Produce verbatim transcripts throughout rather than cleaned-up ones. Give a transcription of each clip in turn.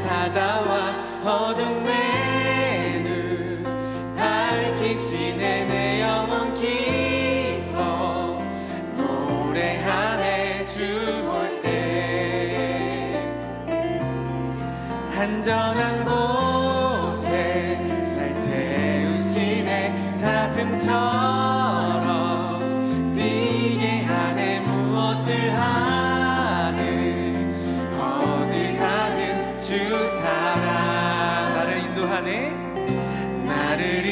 찾아와 어두운 내 눈 밝히시네. 내 영혼 기뻐 노래하네. 주 볼 때 안전한 곳에 날 세우시네. 사슴처럼 뛰게 하네. 무엇을 하든 어딜 가든 주 사랑 나를 인도하네. 나를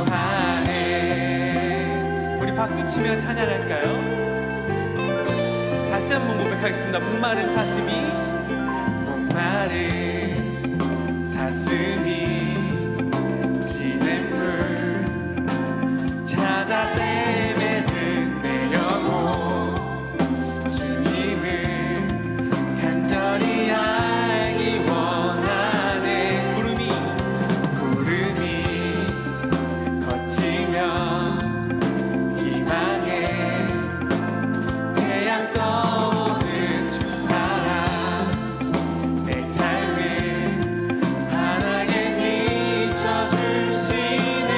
인도하네. 우리 박수 치며 찬양할까요? 다시 한번 고백하겠습니다. 목마른 사슴이 목마른 사슴이 시냇물 찾아 헤매든 내 영혼 주님을 간절히 알기 원하네. 구름이 구름이 거치며 희망의 태양 떠오른 주 사랑 내 삶을 환하게 비춰주시네.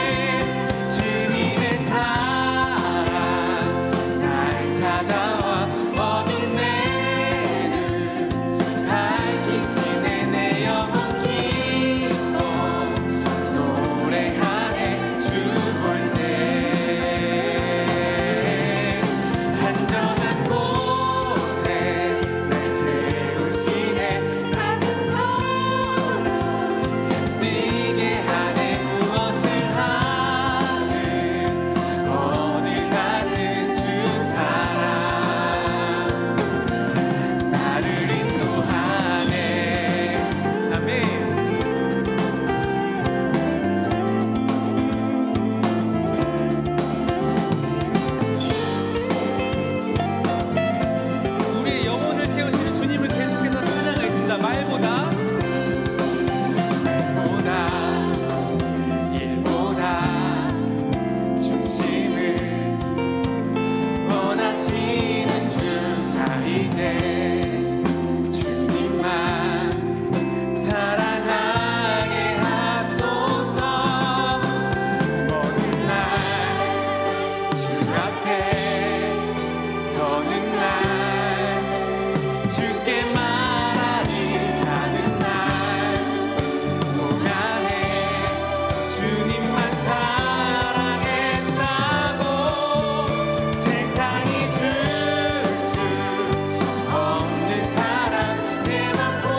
주님의 사랑 날 찾아와 어두운 내 눈 밝히시네. 내 영혼 기뻐 노래하네. 주 볼 때 안전한 곳에 날 세우시네. 사슴처럼 뛰게 하네. 무엇을 하든 어딜 가든 주 사랑 나를 인도하네. 아멘. 우리의 영혼을 채우시는 주님을 계속해서 찬양하겠습니다. 말보다 말보다 일보다 중심을 원하시는 주 나 이제 주님만 사랑하게 하소서. 모든 날 주 앞에 서는 날 주께 말하니 사는 날 동안에 주님만 사랑했다고 세상이 줄 수 없는 사랑 내 맘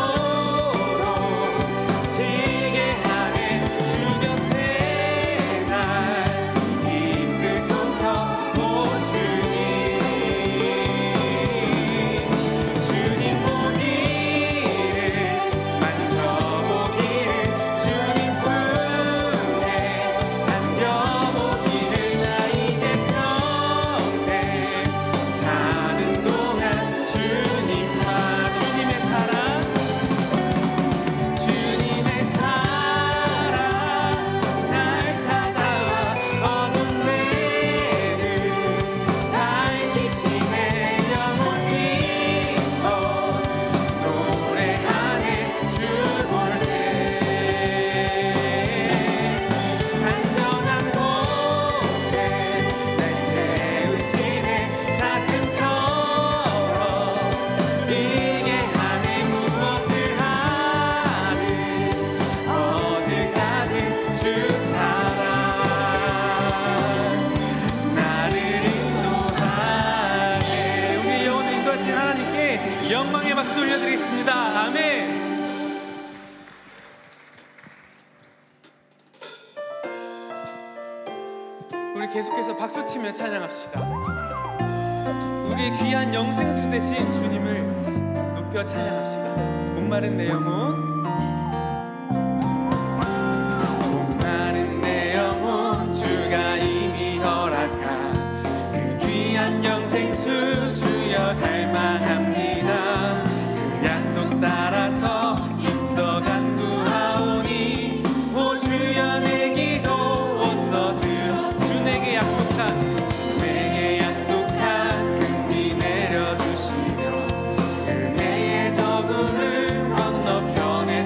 포로지게 하네. 주 곁에 날 이끄소서. 오 주님 주님 보기를 만져보기를 주님 품에 안겨보기를 나 이제 평생 사는 동안 주님과 주님의 사랑 주님의 사랑 날 찾아와 어두운 내 눈 밝히시네. 영혼 기뻐 노래하네. 주 볼 때 안전한 곳에 날 세우시네. 사슴처럼 뛰게 하네. 무엇을 하든 어딜 가든 주 사랑 나를 인도하네. 우리 영혼을 인도하신 하나님께 영광의 박수 올려드리겠습니다. 아멘. 우리 계속해서 박수치며 찬양합시다. 우리의 귀한 영생수 되신 주님을 높여 찬양합시다. 목마른 내 영혼 목마른 내 영혼 주가 이미 허락한 그 귀한 영생수 주여 갈망합니다. 그 약속 따라서 입서 간구하오니 오 주여 내 기도 오서 들어. 주 내게 약속한 주 내게 약속한 금리 내려주시며 은혜의 저구를 건너편에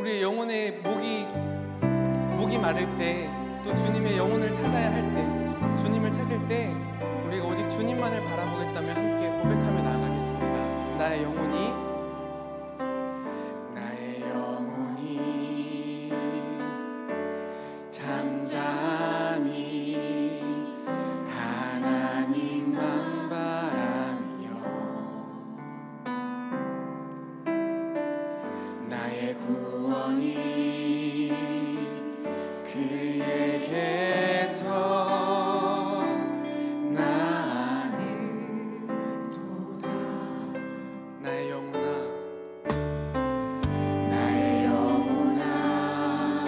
우리의 영혼의 목이 목이 마를 때, 또 주님의 영혼을 찾아야 할 때, 주님을 찾을 때 우리가 오직 주님만을 바라보겠다며 함께 고백하며 나아가겠습니다. 나의 영혼이 나의 영혼이 잠잠히 하나님만 바라며 나의 구원이 그에게서 나는도다. 나의 영혼아, 나의 영혼아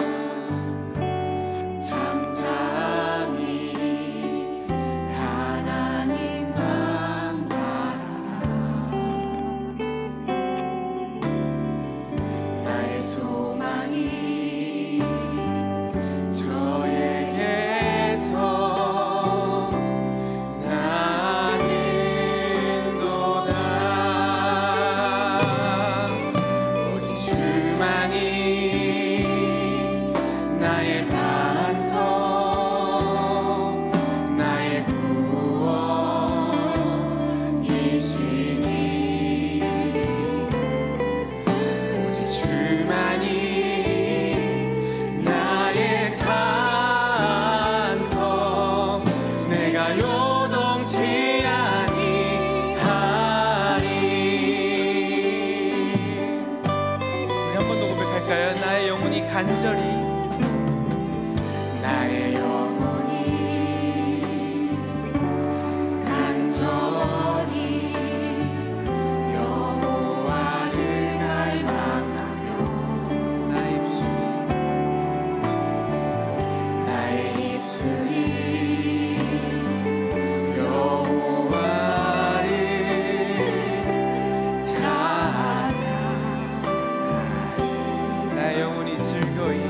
잠잠히 하나님만 바라라. 나의 소망이 저에게서 나는도다. 오직 주만이 나의 반석, 나의 구원이시니 오직 주만이 나의 산성, 내가 요동치 아니하리. 우리 한 번 더 고백할까요? 나의 영혼이 간절히 나의 영혼이 간절히 여호와를 갈망하며 나의 입술이 나의 입술이 여호와를 찬양하리. 나의 영혼이 즐거이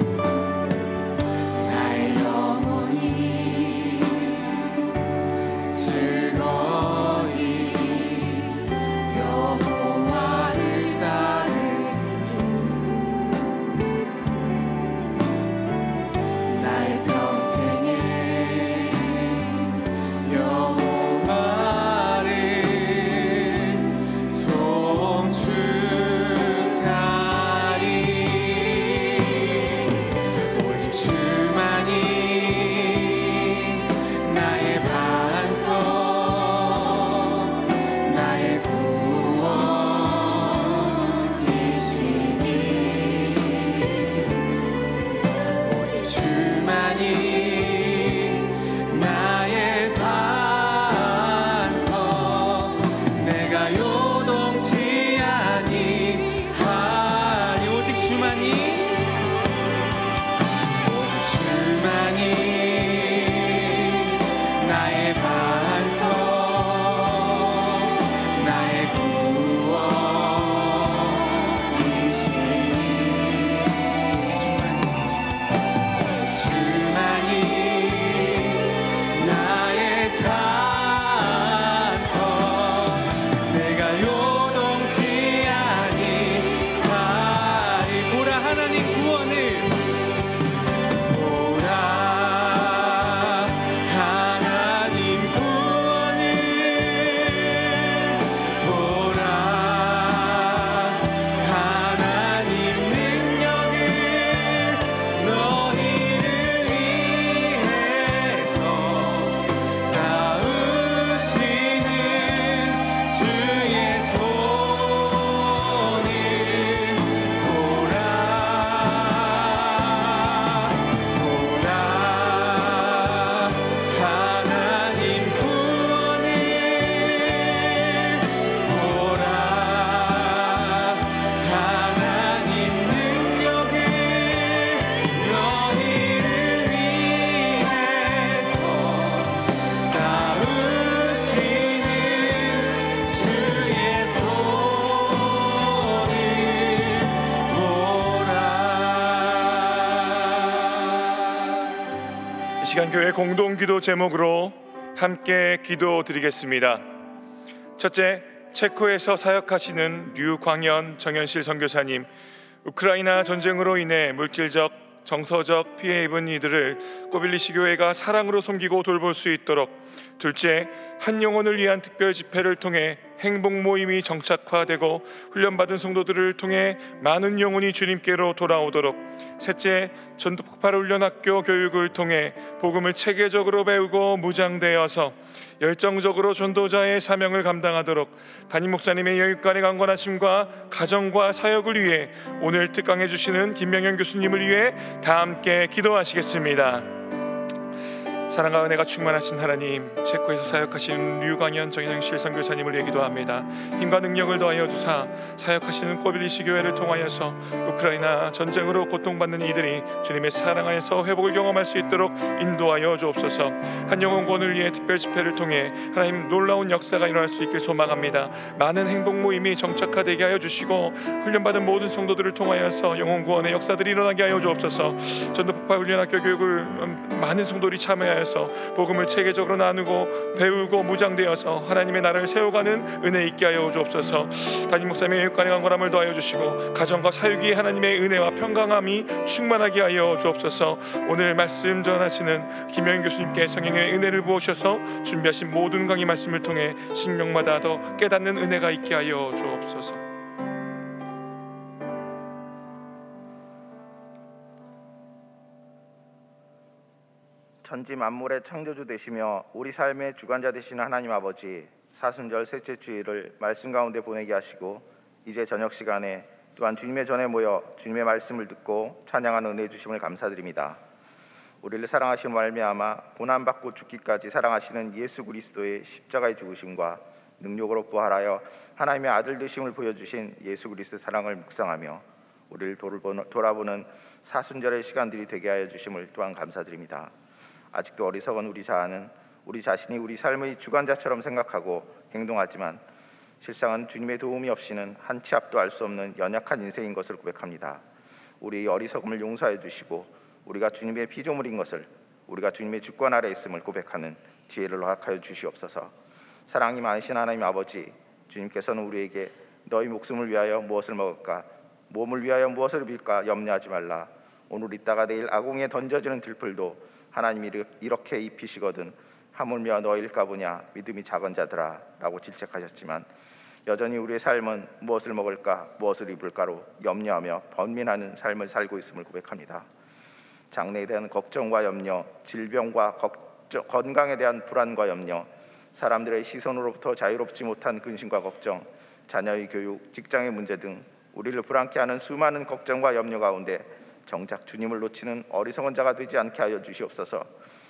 나의 영혼이 즐거이 여호와를 따르리니 나의 평생에 여호와를 송축하리. 오직 주만이 나의 반석, 나의 구원이시니 오직 주만이 나의 산성, 내가 요동치 아니하리. 오직 주만이 오직 주만이 나의 반석, 나의 구원이시니 오직 주만이 나의 산성, 내가 요동치 아니하리. 보라 하나님 구원을 보라 하나님 구원을 보라 하나님 능력을 너희를 위해서 쌓으시는 주의 손을 보라 보라 하나님 구원을 보라 하나님 능력을 너희를 위해서 쌓으시는 주의 손을 보라. 이 시간 교회 공동기도 제목으로 함께 기도드리겠습니다. 첫째, 체코에서 사역하시는 류광현 정현실 선교사님, 우크라이나 전쟁으로 인해 물질적 정서적 피해 입은 이들을 꼬빌리시 교회가 사랑으로 섬기고 돌볼 수 있도록, 둘째, 한 영혼을 위한 특별 집회를 통해 행복 모임이 정착화되고 훈련받은 성도들을 통해 많은 영혼이 주님께로 돌아오도록, 셋째, 전도폭발 훈련학교 교육을 통해 복음을 체계적으로 배우고 무장되어서 열정적으로 전도자의 사명을 감당하도록 담임 목사님의 영육간의 강건하심과 가정과 사역을 위해 오늘 특강해 주시는 김명현 교수님을 위해 다 함께 기도하시겠습니다. 사랑과 은혜가 충만하신 하나님, 체코에서 사역하시는 류광현 정현영 실선교사님을 위해 기도합니다. 힘과 능력을 더하여 주사 사역하시는 꼬빌리시 교회를 통하여서 우크라이나 전쟁으로 고통받는 이들이 주님의 사랑 안에서 회복을 경험할 수 있도록 인도하여 주옵소서. 한 영혼 구원을 위해 특별 집회를 통해 하나님 놀라운 역사가 일어날 수 있길 소망합니다. 많은 행복 모임이 정착화되게 하여 주시고 훈련받은 모든 성도들을 통하여서 영혼 구원의 역사들이 일어나게 하여 주옵소서. 전도폭발 훈련학교 교육을 많은 성도들이 참여하여 복음을 체계적으로 나누고 배우고 무장되어서 하나님의 나라를 세워가는 은혜 있게 하여 주옵소서. 담임 목사님의 영육간의 강건함을 더하여 주시고 가정과 사역이 하나님의 은혜와 평강함이 충만하게 하여 주옵소서. 오늘 말씀 전하시는 김영인 교수님께 성령의 은혜를 부으셔서 준비하신 모든 강의 말씀을 통해 신명마다 더 깨닫는 은혜가 있게 하여 주옵소서. 천지 만물의 창조주 되시며 우리 삶의 주관자 되시는 하나님 아버지, 사순절 셋째 주일을 말씀 가운데 보내게 하시고 이제 저녁 시간에 또한 주님의 전에 모여 주님의 말씀을 듣고 찬양하는 은혜 주심을 감사드립니다. 우리를 사랑하시는 말미암아 고난받고 죽기까지 사랑하시는 예수 그리스도의 십자가의 죽으심과 능력으로 부활하여 하나님의 아들 되심을 보여주신 예수 그리스도의 사랑을 묵상하며 우리를 돌아보는 사순절의 시간들이 되게 하여 주심을 또한 감사드립니다. 아직도 어리석은 우리 자아는 우리 자신이 우리 삶의 주관자처럼 생각하고 행동하지만 실상은 주님의 도움이 없이는 한 치 앞도 알 수 없는 연약한 인생인 것을 고백합니다. 우리의 어리석음을 용서해 주시고 우리가 주님의 피조물인 것을, 우리가 주님의 주권 아래 있음을 고백하는 지혜를 허락하여 주시옵소서. 사랑이 많으신 하나님 아버지, 주님께서는 우리에게 너희 목숨을 위하여 무엇을 먹을까, 몸을 위하여 무엇을 입을까 염려하지 말라. 오늘 있다가 내일 아궁이에 던져지는 들풀도 하나님이 이렇게 입히시거든 하물며 너희일까 보냐 믿음이 작은 자들아 라고 질책하셨지만 여전히 우리의 삶은 무엇을 먹을까 무엇을 입을까로 염려하며 번민하는 삶을 살고 있음을 고백합니다. 장래에 대한 걱정과 염려, 질병과 걱정, 건강에 대한 불안과 염려, 사람들의 시선으로부터 자유롭지 못한 근심과 걱정, 자녀의 교육, 직장의 문제 등 우리를 불안케 하는 수많은 걱정과 염려 가운데 정작 주님을 놓치는 어리석은 자가 되지 않게 하여 주시옵소서.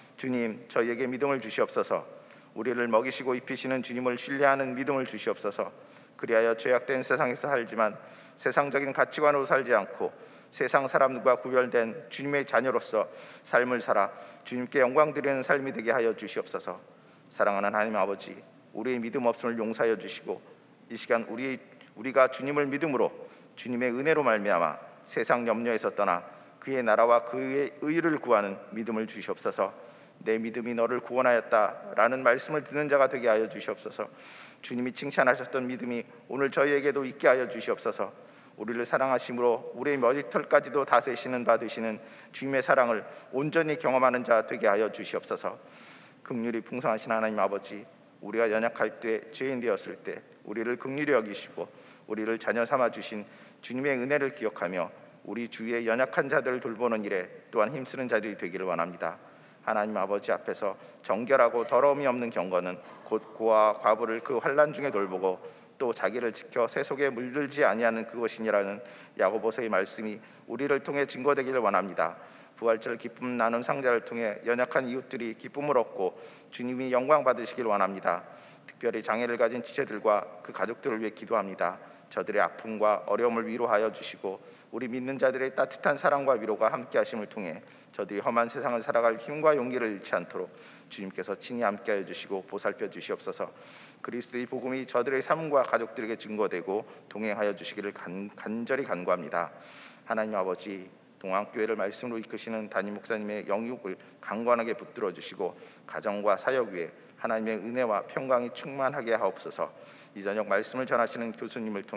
주님, 저희에게 믿음을 주시옵소서. 우리를 먹이시고 입히시는 주님을 신뢰하는 믿음을 주시옵소서. 그리하여 죄악된 세상에서 살지만 세상적인 가치관으로 살지 않고 세상 사람들과 구별된 주님의 자녀로서 삶을 살아 주님께 영광 드리는 삶이 되게 하여 주시옵소서. 사랑하는 하나님 아버지, 우리의 믿음 없음을 용서하여 주시고 이 시간 우리, 우리가 주님을 믿음으로 주님의 은혜로 말미암아 세상 염려에서 떠나 그의 나라와 그의 의를 구하는 믿음을 주시옵소서. 내 믿음이 너를 구원하였다라는 말씀을 듣는 자가 되게 하여 주시옵소서. 주님이 칭찬하셨던 믿음이 오늘 저희에게도 있게 하여 주시옵소서. 우리를 사랑하심으로 우리의 머리털까지도 다스리시는 바 되시는 주님의 사랑을 온전히 경험하는 자 되게 하여 주시옵소서. 긍휼이 풍성하신 하나님 아버지, 우리가 연약할 때, 죄인 되었을 때 우리를 긍휼히 여기시고 우리를 자녀 삼아 주신 주님의 은혜를 기억하며 우리 주위의 연약한 자들을 돌보는 일에 또한 힘쓰는 자들이 되기를 원합니다. 하나님 아버지 앞에서 정결하고 더러움이 없는 경건은 곧 고아와 과부를 그 환난 중에 돌보고 또 자기를 지켜 세속에 물들지 아니하는 그것이니라는 야고보서의 말씀이 우리를 통해 증거되기를 원합니다. 부활절 기쁨 나눔 상자를 통해 연약한 이웃들이 기쁨을 얻고 주님이 영광 받으시길 원합니다. 특별히 장애를 가진 지체들과 그 가족들을 위해 기도합니다. 저들의 아픔과 어려움을 위로하여 주시고 우리 믿는 자들의 따뜻한 사랑과 위로가 함께 하심을 통해 저들이 험한 세상을 살아갈 힘과 용기를 잃지 않도록 주님께서 친히 함께하여 주시고 보살펴 주시옵소서. 그리스도의 복음이 저들의 삶과 가족들에게 증거되고 동행하여 주시기를 간, 간절히 간구합니다. 하나님 아버지, 동안교회를 말씀으로 이끄시는 담임 목사님의 영육을 강건하게 붙들어 주시고 가정과 사역 위에 하나님의 은혜와 평강이 충만하게 하옵소서. 이 저녁 말씀을 전하시는 교수님을 통해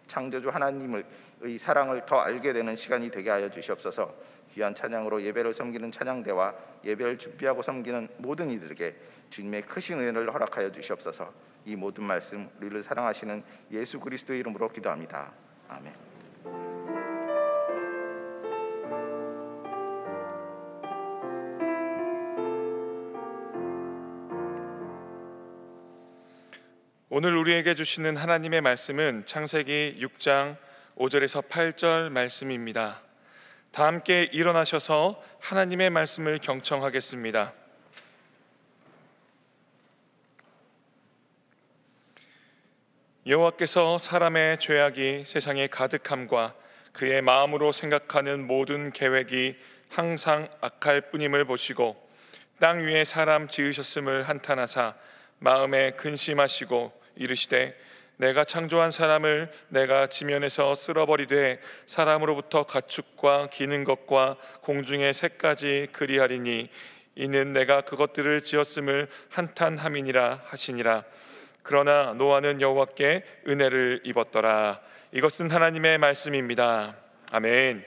창조주 하나님의 사랑을 더 알게 되는 시간이 되게 하여 주시옵소서. 귀한 찬양으로 예배를 섬기는 찬양대와 예배를 준비하고 섬기는 모든 이들에게 주님의 크신 은혜를 허락하여 주시옵소서. 이 모든 말씀 우리를 사랑하시는 예수 그리스도의 이름으로 기도합니다. 아멘. 오늘 우리에게 주시는 하나님의 말씀은 창세기 육 장 오 절에서 팔 절 말씀입니다. 다 함께 일어나셔서 하나님의 말씀을 경청하겠습니다. 여호와께서 사람의 죄악이 세상에 가득함과 그의 마음으로 생각하는 모든 계획이 항상 악할 뿐임을 보시고 땅 위에 사람 지으셨음을 한탄하사 마음에 근심하시고 이르시되 내가 창조한 사람을 내가 지면에서 쓸어버리되 사람으로부터 가축과 기는 것과 공중의 새까지 그리하리니 이는 내가 그것들을 지었음을 한탄함이니라 하시니라. 그러나 노아는 여호와께 은혜를 입었더라. 이것은 하나님의 말씀입니다. 아멘.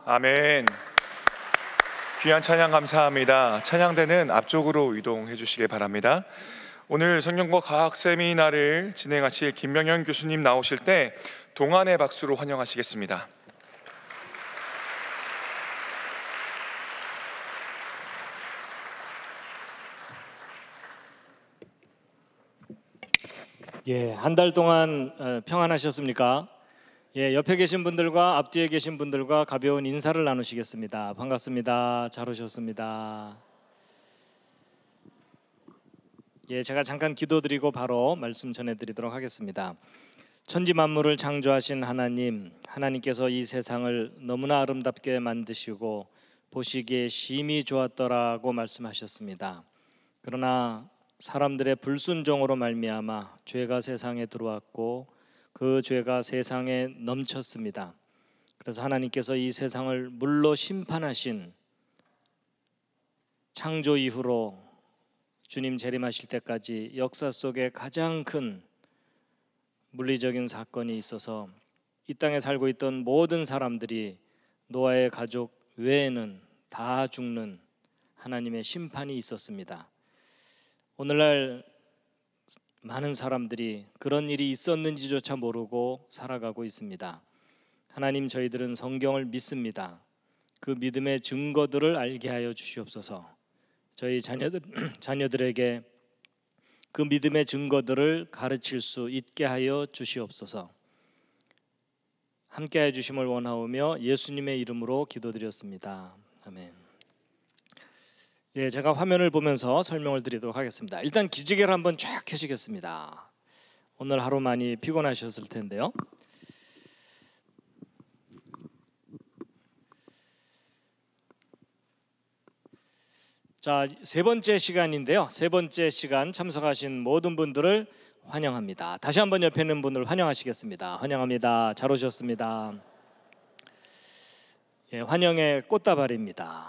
아멘. 귀한 찬양 감사합니다. 찬양대는 앞쪽으로 이동해 주시길 바랍니다. 오늘 성경과 과학 세미나를 진행하실 김명현 교수님 나오실 때 동안의 박수로 환영하시겠습니다. 예, 한 달 동안 어, 평안하셨습니까? 예, 옆에 계신 분들과 앞뒤에 계신 분들과 가벼운 인사를 나누시겠습니다. 반갑습니다. 잘 오셨습니다. 예, 제가 잠깐 기도드리고 바로 말씀 전해드리도록 하겠습니다. 천지 만물을 창조하신 하나님, 하나님께서 이 세상을 너무나 아름답게 만드시고 보시기에 심히 좋았더라고 말씀하셨습니다. 그러나 사람들의 불순종으로 말미암아 죄가 세상에 들어왔고 그 죄가 세상에 넘쳤습니다. 그래서 하나님께서 이 세상을 물로 심판하신 창조 이후로 주님 재림하실 때까지 역사 속에 가장 큰 물리적인 사건이 있어서 이 땅에 살고 있던 모든 사람들이 노아의 가족 외에는 다 죽는 하나님의 심판이 있었습니다. 오늘날 많은 사람들이 그런 일이 있었는지조차 모르고 살아가고 있습니다. 하나님, 저희들은 성경을 믿습니다. 그 믿음의 증거들을 알게 하여 주시옵소서. 저희 자녀들, 자녀들에게 그 믿음의 증거들을 가르칠 수 있게 하여 주시옵소서. 함께해 주심을 원하오며 예수님의 이름으로 기도드렸습니다. 아멘. 예, 제가 화면을 보면서 설명을 드리도록 하겠습니다. 일단 기지개를 한번 쫙 켜시겠습니다. 오늘 하루 많이 피곤하셨을 텐데요. 자, 세 번째 시간인데요. 세 번째 시간 참석하신 모든 분들을 환영합니다. 다시 한번 옆에 있는 분들 환영하시겠습니다. 환영합니다. 잘 오셨습니다. 예, 환영의 꽃다발입니다.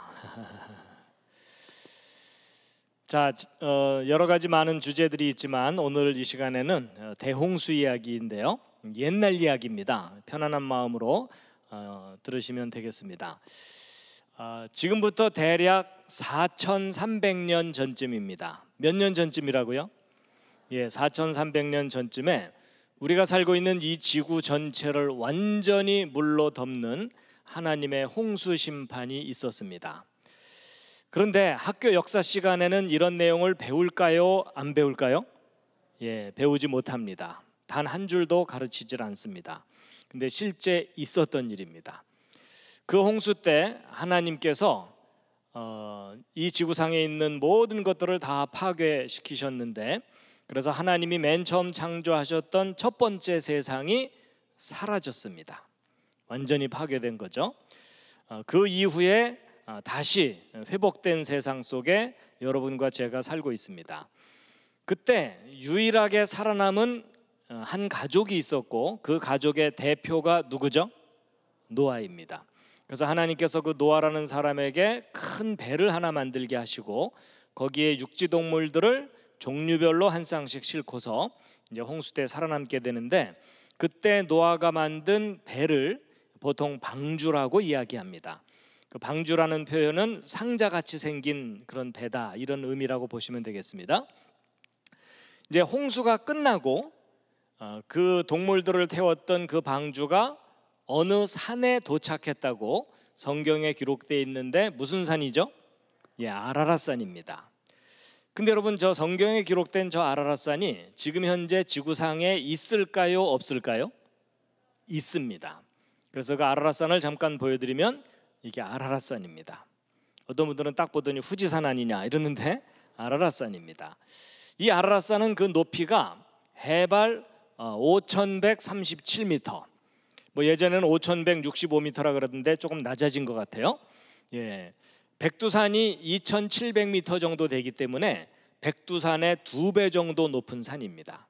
자, 어, 여러 가지 많은 주제들이 있지만 오늘 이 시간에는 대홍수 이야기인데요. 옛날 이야기입니다. 편안한 마음으로 어, 들으시면 되겠습니다. 어, 지금부터 대략 사천삼백 년 전쯤입니다. 몇 년 전쯤이라고요? 예, 사천삼백 년 전쯤에 우리가 살고 있는 이 지구 전체를 완전히 물로 덮는 하나님의 홍수 심판이 있었습니다. 그런데 학교 역사 시간에는 이런 내용을 배울까요? 안 배울까요? 예, 배우지 못합니다. 단 한 줄도 가르치질 않습니다. 근데 실제 있었던 일입니다. 그 홍수 때 하나님께서 어, 이 지구상에 있는 모든 것들을 다 파괴시키셨는데, 그래서 하나님이 맨 처음 창조하셨던 첫 번째 세상이 사라졌습니다. 완전히 파괴된 거죠. 어, 그 이후에 다시 회복된 세상 속에 여러분과 제가 살고 있습니다. 그때 유일하게 살아남은 한 가족이 있었고 그 가족의 대표가 누구죠? 노아입니다. 그래서 하나님께서 그 노아라는 사람에게 큰 배를 하나 만들게 하시고 거기에 육지 동물들을 종류별로 한 쌍씩 싣고서 이제 홍수 때 살아남게 되는데, 그때 노아가 만든 배를 보통 방주라고 이야기합니다. 그 방주라는 표현은 상자같이 생긴 그런 배다, 이런 의미라고 보시면 되겠습니다. 이제 홍수가 끝나고 어, 그 동물들을 태웠던 그 방주가 어느 산에 도착했다고 성경에 기록되어 있는데 무슨 산이죠? 예, 아라랏산입니다. 근데 여러분, 저 성경에 기록된 저 아라랏산이 지금 현재 지구상에 있을까요? 없을까요? 있습니다. 그래서 그 아라랏산을 잠깐 보여드리면 이게 아라랏산입니다. 어떤 분들은 딱 보더니 후지산 아니냐 이러는데 아라랏산입니다. 이 아라랏산은 그 높이가 해발 오천백삼십칠 미터, 뭐 예전에는 오천백육십오 미터라 그러던데 조금 낮아진 것 같아요. 예, 백두산이 이천칠백 미터 정도 되기 때문에 백두산의 두 배 정도 높은 산입니다.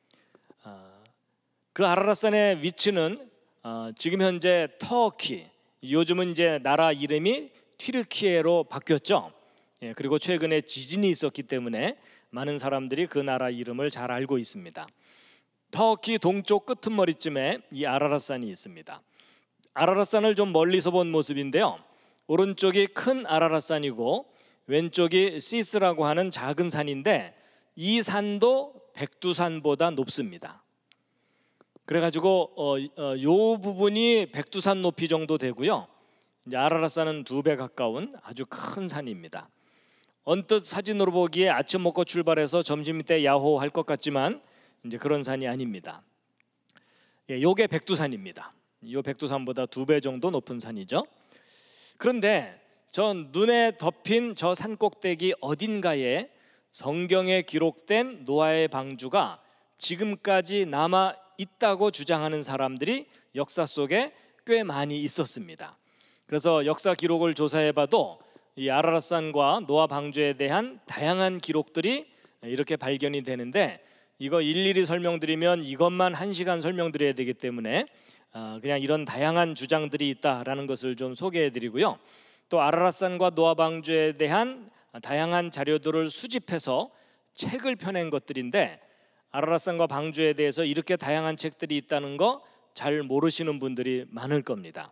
그 아라랏산의 위치는 지금 현재 터키, 요즘은 이제 나라 이름이 튀르키예로 바뀌었죠. 예, 그리고 최근에 지진이 있었기 때문에 많은 사람들이 그 나라 이름을 잘 알고 있습니다. 터키 동쪽 끄트머리쯤에 이 아라랏산이 있습니다. 아라랏산을 좀 멀리서 본 모습인데요. 오른쪽이 큰 아라랏산이고 왼쪽이 시스라고 하는 작은 산인데 이 산도 백두산보다 높습니다. 그래가지고 어, 어, 요 부분이 백두산 높이 정도 되고요. 이제 아라랏산은 두 배 가까운 아주 큰 산입니다. 언뜻 사진으로 보기에 아침 먹고 출발해서 점심 때 야호할 것 같지만 이제 그런 산이 아닙니다. 예, 요게 백두산입니다. 요 백두산보다 두 배 정도 높은 산이죠. 그런데 저 눈에 덮인 저 산 꼭대기 어딘가에 성경에 기록된 노아의 방주가 지금까지 남아 있다고 주장하는 사람들이 역사 속에 꽤 많이 있었습니다. 그래서 역사 기록을 조사해봐도 이 아라랏산과 노아 방주에 대한 다양한 기록들이 이렇게 발견이 되는데 이거 일일이 설명드리면 이것만 한 시간 설명드려야 되기 때문에 그냥 이런 다양한 주장들이 있다라는 것을 좀 소개해드리고요. 또 아라랏산과 노아 방주에 대한 다양한 자료들을 수집해서 책을 펴낸 것들인데 아라랏산과 방주에 대해서 이렇게 다양한 책들이 있다는 거 잘 모르시는 분들이 많을 겁니다.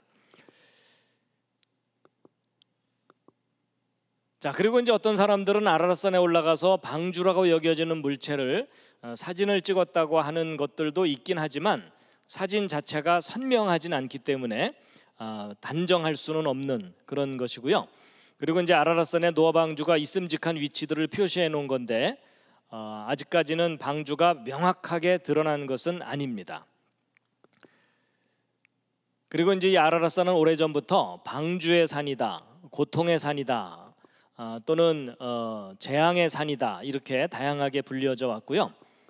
자, 그리고 이제 어떤 사람들은 아라랏산에 올라가서 방주라고 여겨지는 물체를 사진을 찍었다고 하는 것들도 있긴 하지만 사진 자체가 선명하진 않기 때문에 단정할 수는 없는 그런 것이고요. 그리고 이제 아라랏산에 노아 방주가 있음직한 위치들을 표시해 놓은 건데 아직까지는 방주가 명확하게 드러난 것은 아닙니다. 그리고 이제 이 아라랏산은 오래전부터 방주의 산이다, 고통의 산이다, 어, 또는 어, 재앙의 산이다 이렇게 다양하게 불려져 왔고요.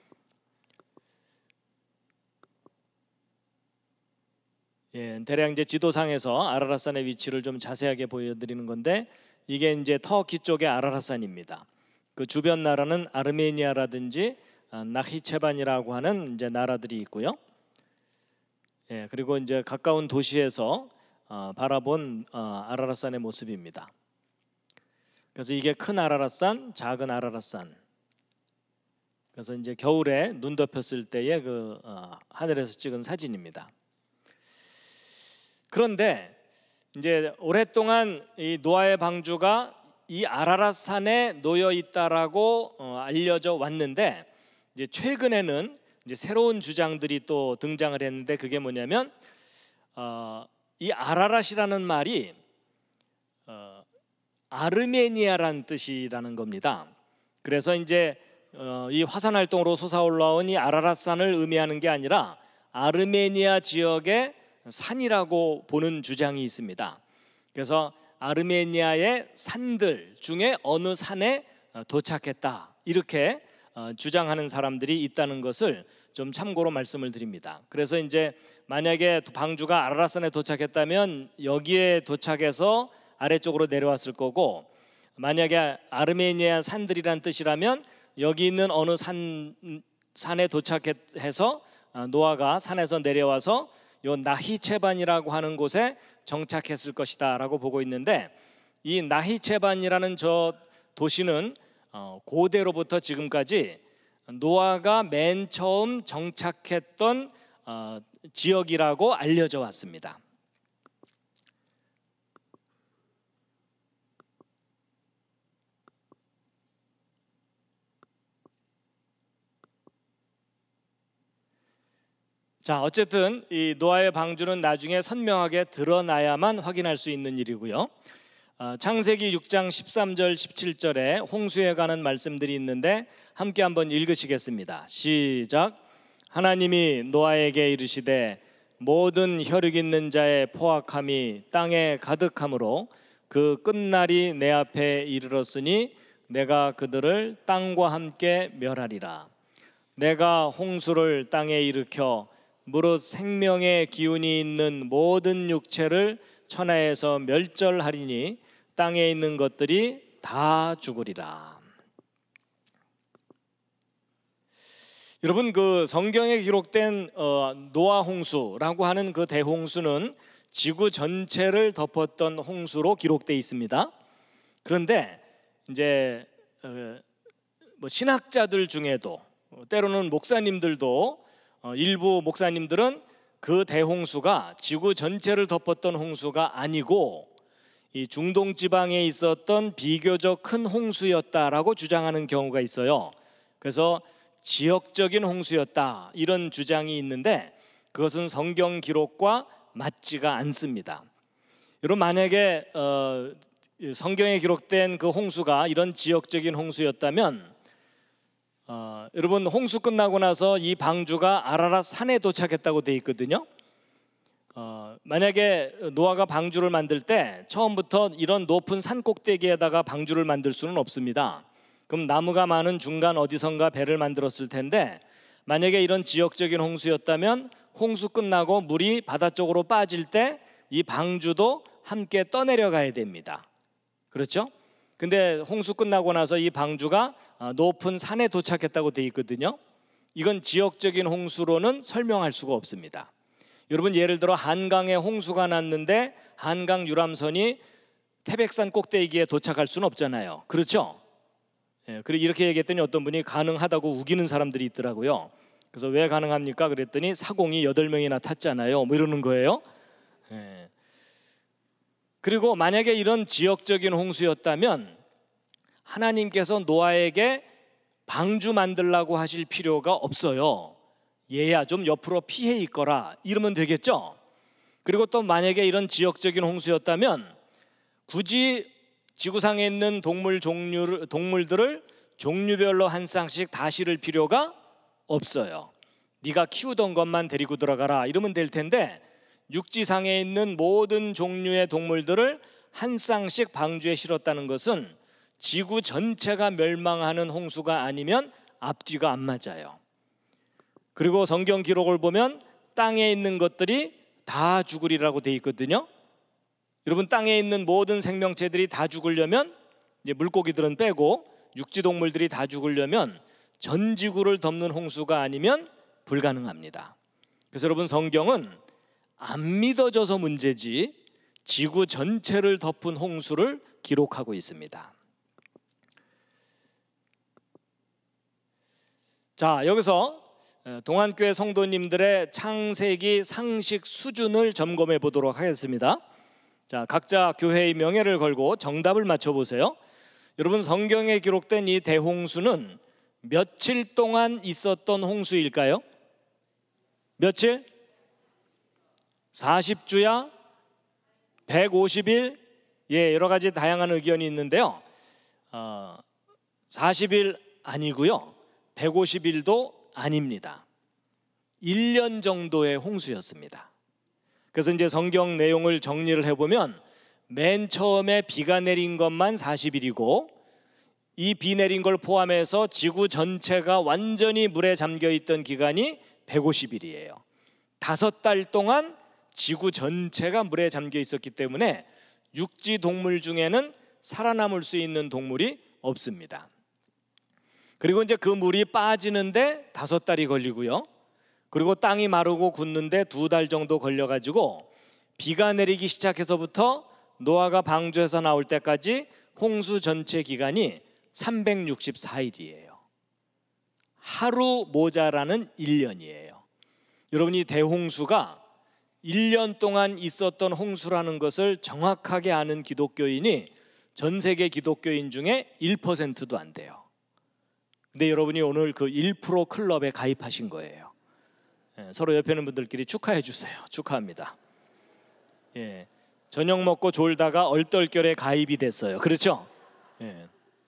예, 대략 이제 지도상에서 아라랏산의 위치를 좀 자세하게 보여드리는 건데 이게 이제 터키 쪽의 아라랏산입니다. 그 주변 나라는 아르메니아라든지 나히체반이라고 하는 이제 나라들이 있고요. 예, 그리고 이제 가까운 도시에서 어, 바라본 어, 아라랏산의 모습입니다. 그래서 이게 큰 아라랏산, 작은 아라랏산. 그래서 이제 겨울에 눈 덮였을 때의 그 어, 하늘에서 찍은 사진입니다. 그런데 이제 오랫동안 이 노아의 방주가 이 아라랏산에 놓여 있다라고 어, 알려져 왔는데 이제 최근에는 이제 새로운 주장들이 또 등장을 했는데 그게 뭐냐면 어, 이 아라랏이라는 말이 어, 아르메니아라는 뜻이라는 겁니다. 그래서 이제 어, 이 화산 활동으로 솟아올라온 이 아라랏산을 의미하는 게 아니라 아르메니아 지역의 산이라고 보는 주장이 있습니다. 그래서 아르메니아의 산들 중에 어느 산에 도착했다 이렇게 주장하는 사람들이 있다는 것을 좀 참고로 말씀을 드립니다. 그래서 이제 만약에 방주가 아라랏산에 도착했다면 여기에 도착해서 아래쪽으로 내려왔을 거고 만약에 아르메니아 산들이란 뜻이라면 여기 있는 어느 산, 산에 도착해서 노아가 산에서 내려와서 요 나히체반이라고 하는 곳에 정착했을 것이다 라고 보고 있는데 이 나히체반이라는 저 도시는 고대로부터 지금까지 노아가 맨 처음 정착했던 지역이라고 알려져 왔습니다. 자, 어쨌든 이 노아의 방주는 나중에 선명하게 드러나야만 확인할 수 있는 일이고요. 어, 창세기 육 장 십삼 절 십칠 절에 홍수에 관한 말씀들이 있는데 함께 한번 읽으시겠습니다. 시작. 하나님이 노아에게 이르시되 모든 혈육 있는 자의 포악함이 땅에 가득함으로 그 끝날이 내 앞에 이르렀으니 내가 그들을 땅과 함께 멸하리라. 내가 홍수를 땅에 일으켜 무릇 생명의 기운이 있는 모든 육체를 천하에서 멸절하리니 땅에 있는 것들이 다 죽으리라. 여러분, 그 성경에 기록된 어, 노아 홍수라고 하는 그 대홍수는 지구 전체를 덮었던 홍수로 기록되어 있습니다. 그런데 이제 어, 뭐 신학자들 중에도 때로는 목사님들도 어, 일부 목사님들은 그 대홍수가 지구 전체를 덮었던 홍수가 아니고 이 중동 지방에 있었던 비교적 큰 홍수였다라고 주장하는 경우가 있어요. 그래서 지역적인 홍수였다 이런 주장이 있는데 그것은 성경 기록과 맞지가 않습니다. 여러분 만약에 어, 성경에 기록된 그 홍수가 이런 지역적인 홍수였다면 어, 여러분 홍수 끝나고 나서 이 방주가 아라랏 산에 도착했다고 돼 있거든요. 어, 만약에 노아가 방주를 만들 때 처음부터 이런 높은 산 꼭대기에다가 방주를 만들 수는 없습니다. 그럼 나무가 많은 중간 어디선가 배를 만들었을 텐데 만약에 이런 지역적인 홍수였다면 홍수 끝나고 물이 바다 쪽으로 빠질 때 이 방주도 함께 떠내려가야 됩니다. 그렇죠? 근데 홍수 끝나고 나서 이 방주가 높은 산에 도착했다고 돼 있거든요. 이건 지역적인 홍수로는 설명할 수가 없습니다. 여러분 예를 들어 한강에 홍수가 났는데 한강 유람선이 태백산 꼭대기에 도착할 수는 없잖아요. 그렇죠? 예, 그리고 이렇게 얘기했더니 어떤 분이 가능하다고 우기는 사람들이 있더라고요. 그래서 왜 가능합니까? 그랬더니 사공이 여덟 명이나 탔잖아요. 뭐 이러는 거예요. 예. 그리고 만약에 이런 지역적인 홍수였다면 하나님께서 노아에게 방주 만들라고 하실 필요가 없어요. 얘야 좀 옆으로 피해 있거라 이러면 되겠죠. 그리고 또 만약에 이런 지역적인 홍수였다면 굳이 지구상에 있는 동물 종류 동물들을 종류별로 한 쌍씩 다 실을 필요가 없어요. 네가 키우던 것만 데리고 들어가라 이러면 될 텐데 육지상에 있는 모든 종류의 동물들을 한 쌍씩 방주에 실었다는 것은 지구 전체가 멸망하는 홍수가 아니면 앞뒤가 안 맞아요. 그리고 성경 기록을 보면 땅에 있는 것들이 다 죽으리라고 돼 있거든요. 여러분 땅에 있는 모든 생명체들이 다 죽으려면 이제 물고기들은 빼고 육지 동물들이 다 죽으려면 전 지구를 덮는 홍수가 아니면 불가능합니다. 그래서 여러분 성경은 안 믿어져서 문제지 지구 전체를 덮은 홍수를 기록하고 있습니다. 자, 여기서 동안교회 성도님들의 창세기 상식 수준을 점검해 보도록 하겠습니다. 자, 각자 교회의 명예를 걸고 정답을 맞춰 보세요. 여러분 성경에 기록된 이 대홍수는 며칠 동안 있었던 홍수일까요? 며칠? 사십 주야? 백오십 일? 예, 여러 가지 다양한 의견이 있는데요. 어, 사십 일 아니고요. 백오십 일도 아닙니다. 일 년 정도의 홍수였습니다. 그래서 이제 성경 내용을 정리를 해보면 맨 처음에 비가 내린 것만 사십 일이고 이 비 내린 걸 포함해서 지구 전체가 완전히 물에 잠겨 있던 기간이 백오십 일이에요. 다섯 달 동안 지구 전체가 물에 잠겨 있었기 때문에 육지 동물 중에는 살아남을 수 있는 동물이 없습니다. 그리고 이제 그 물이 빠지는데 다섯 달이 걸리고요. 그리고 땅이 마르고 굳는데 두 달 정도 걸려가지고 비가 내리기 시작해서부터 노아가 방주에서 나올 때까지 홍수 전체 기간이 삼백육십사 일이에요. 하루 모자라는 일 년이에요. 여러분 이 대홍수가 일 년 동안 있었던 홍수라는 것을 정확하게 아는 기독교인이 전 세계 기독교인 중에 일 퍼센트도 안 돼요. 근데 여러분이 오늘 그 일 퍼센트 클럽에 가입하신 거예요. 예, 서로 옆에 있는 분들끼리 축하해 주세요. 축하합니다. 예, 저녁 먹고 졸다가 얼떨결에 가입이 됐어요. 그렇죠? 예.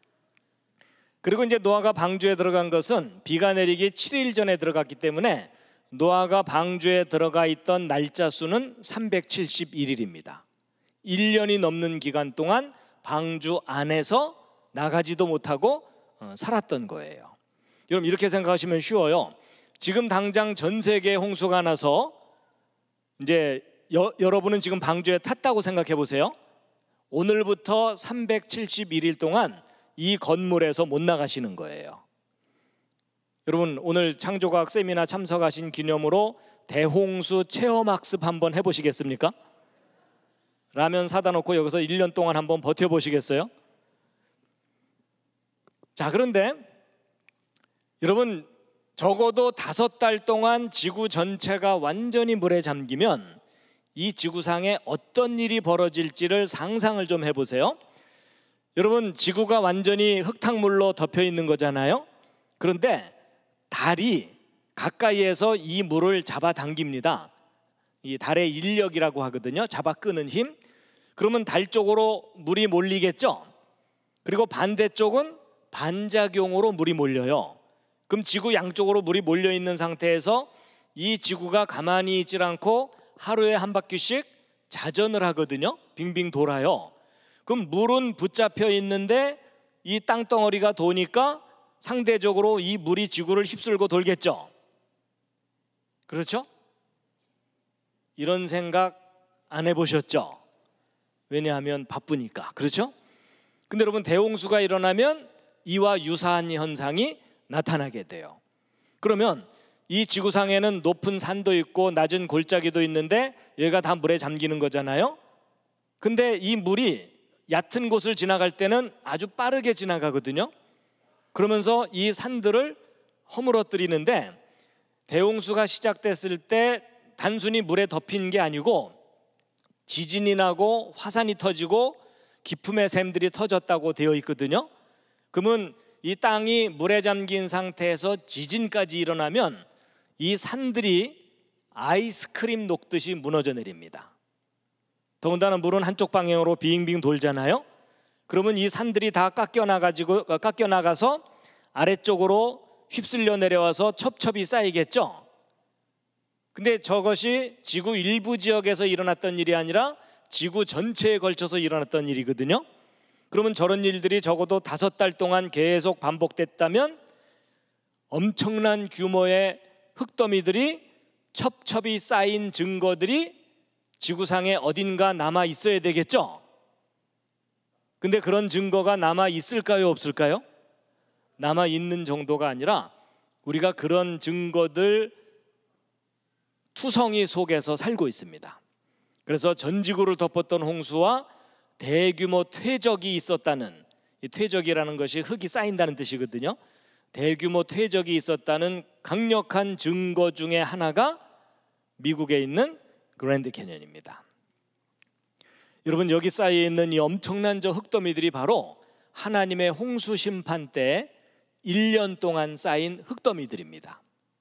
그리고 이제 노아가 방주에 들어간 것은 비가 내리기 칠 일 전에 들어갔기 때문에 노아가 방주에 들어가 있던 날짜 수는 삼백칠십일 일입니다. 일 년이 넘는 기간 동안 방주 안에서 나가지도 못하고 살았던 거예요. 여러분 이렇게 생각하시면 쉬워요. 지금 당장 전 세계에 홍수가 나서 이제 여, 여러분은 지금 방주에 탔다고 생각해 보세요. 오늘부터 삼백칠십일 일 동안 이 건물에서 못 나가시는 거예요. 여러분 오늘 창조과학 세미나 참석하신 기념으로 대홍수 체험학습 한번 해보시겠습니까? 라면 사다 놓고 여기서 일 년 동안 한번 버텨보시겠어요? 자, 그런데 여러분 적어도 다섯 달 동안 지구 전체가 완전히 물에 잠기면 이 지구상에 어떤 일이 벌어질지를 상상을 좀 해보세요. 여러분, 지구가 완전히 흙탕물로 덮여 있는 거잖아요. 그런데 달이 가까이에서 이 물을 잡아당깁니다. 이 달의 인력이라고 하거든요. 잡아 끄는 힘. 그러면 달 쪽으로 물이 몰리겠죠. 그리고 반대쪽은 반작용으로 물이 몰려요. 그럼 지구 양쪽으로 물이 몰려 있는 상태에서 이 지구가 가만히 있질 않고 하루에 한 바퀴씩 자전을 하거든요. 빙빙 돌아요. 그럼 물은 붙잡혀 있는데 이 땅덩어리가 도니까 상대적으로 이 물이 지구를 휩쓸고 돌겠죠. 그렇죠? 이런 생각 안 해보셨죠? 왜냐하면 바쁘니까. 그렇죠? 근데 여러분, 대홍수가 일어나면 이와 유사한 현상이 나타나게 돼요. 그러면 이 지구상에는 높은 산도 있고 낮은 골짜기도 있는데 여기가 다 물에 잠기는 거잖아요. 근데 이 물이 얕은 곳을 지나갈 때는 아주 빠르게 지나가거든요. 그러면서 이 산들을 허물어뜨리는데, 대홍수가 시작됐을 때 단순히 물에 덮인 게 아니고 지진이 나고 화산이 터지고 기품의 샘들이 터졌다고 되어 있거든요. 그러면 이 땅이 물에 잠긴 상태에서 지진까지 일어나면 이 산들이 아이스크림 녹듯이 무너져 내립니다. 더군다나 물은 한쪽 방향으로 빙빙 돌잖아요. 그러면 이 산들이 다 깎여나가지고 깎여나가서 아래쪽으로 휩쓸려 내려와서 첩첩이 쌓이겠죠. 근데 저것이 지구 일부 지역에서 일어났던 일이 아니라 지구 전체에 걸쳐서 일어났던 일이거든요. 그러면 저런 일들이 적어도 다섯 달 동안 계속 반복됐다면 엄청난 규모의 흙더미들이 첩첩이 쌓인 증거들이 지구상에 어딘가 남아 있어야 되겠죠. 근데 그런 증거가 남아 있을까요, 없을까요? 남아 있는 정도가 아니라 우리가 그런 증거들 투성이 속에서 살고 있습니다. 그래서 전 지구를 덮었던 홍수와 대규모 퇴적이 있었다는, 이 퇴적이라는 것이 흙이 쌓인다는 뜻이거든요. 대규모 퇴적이 있었다는 강력한 증거 중에 하나가 미국에 있는 그랜드 캐년입니다. 여러분, 여기 쌓여 있는 이 엄청난 저 흙더미들이 바로 하나님의 홍수 심판 때 일 년 동안 쌓인 흙더미들입니다.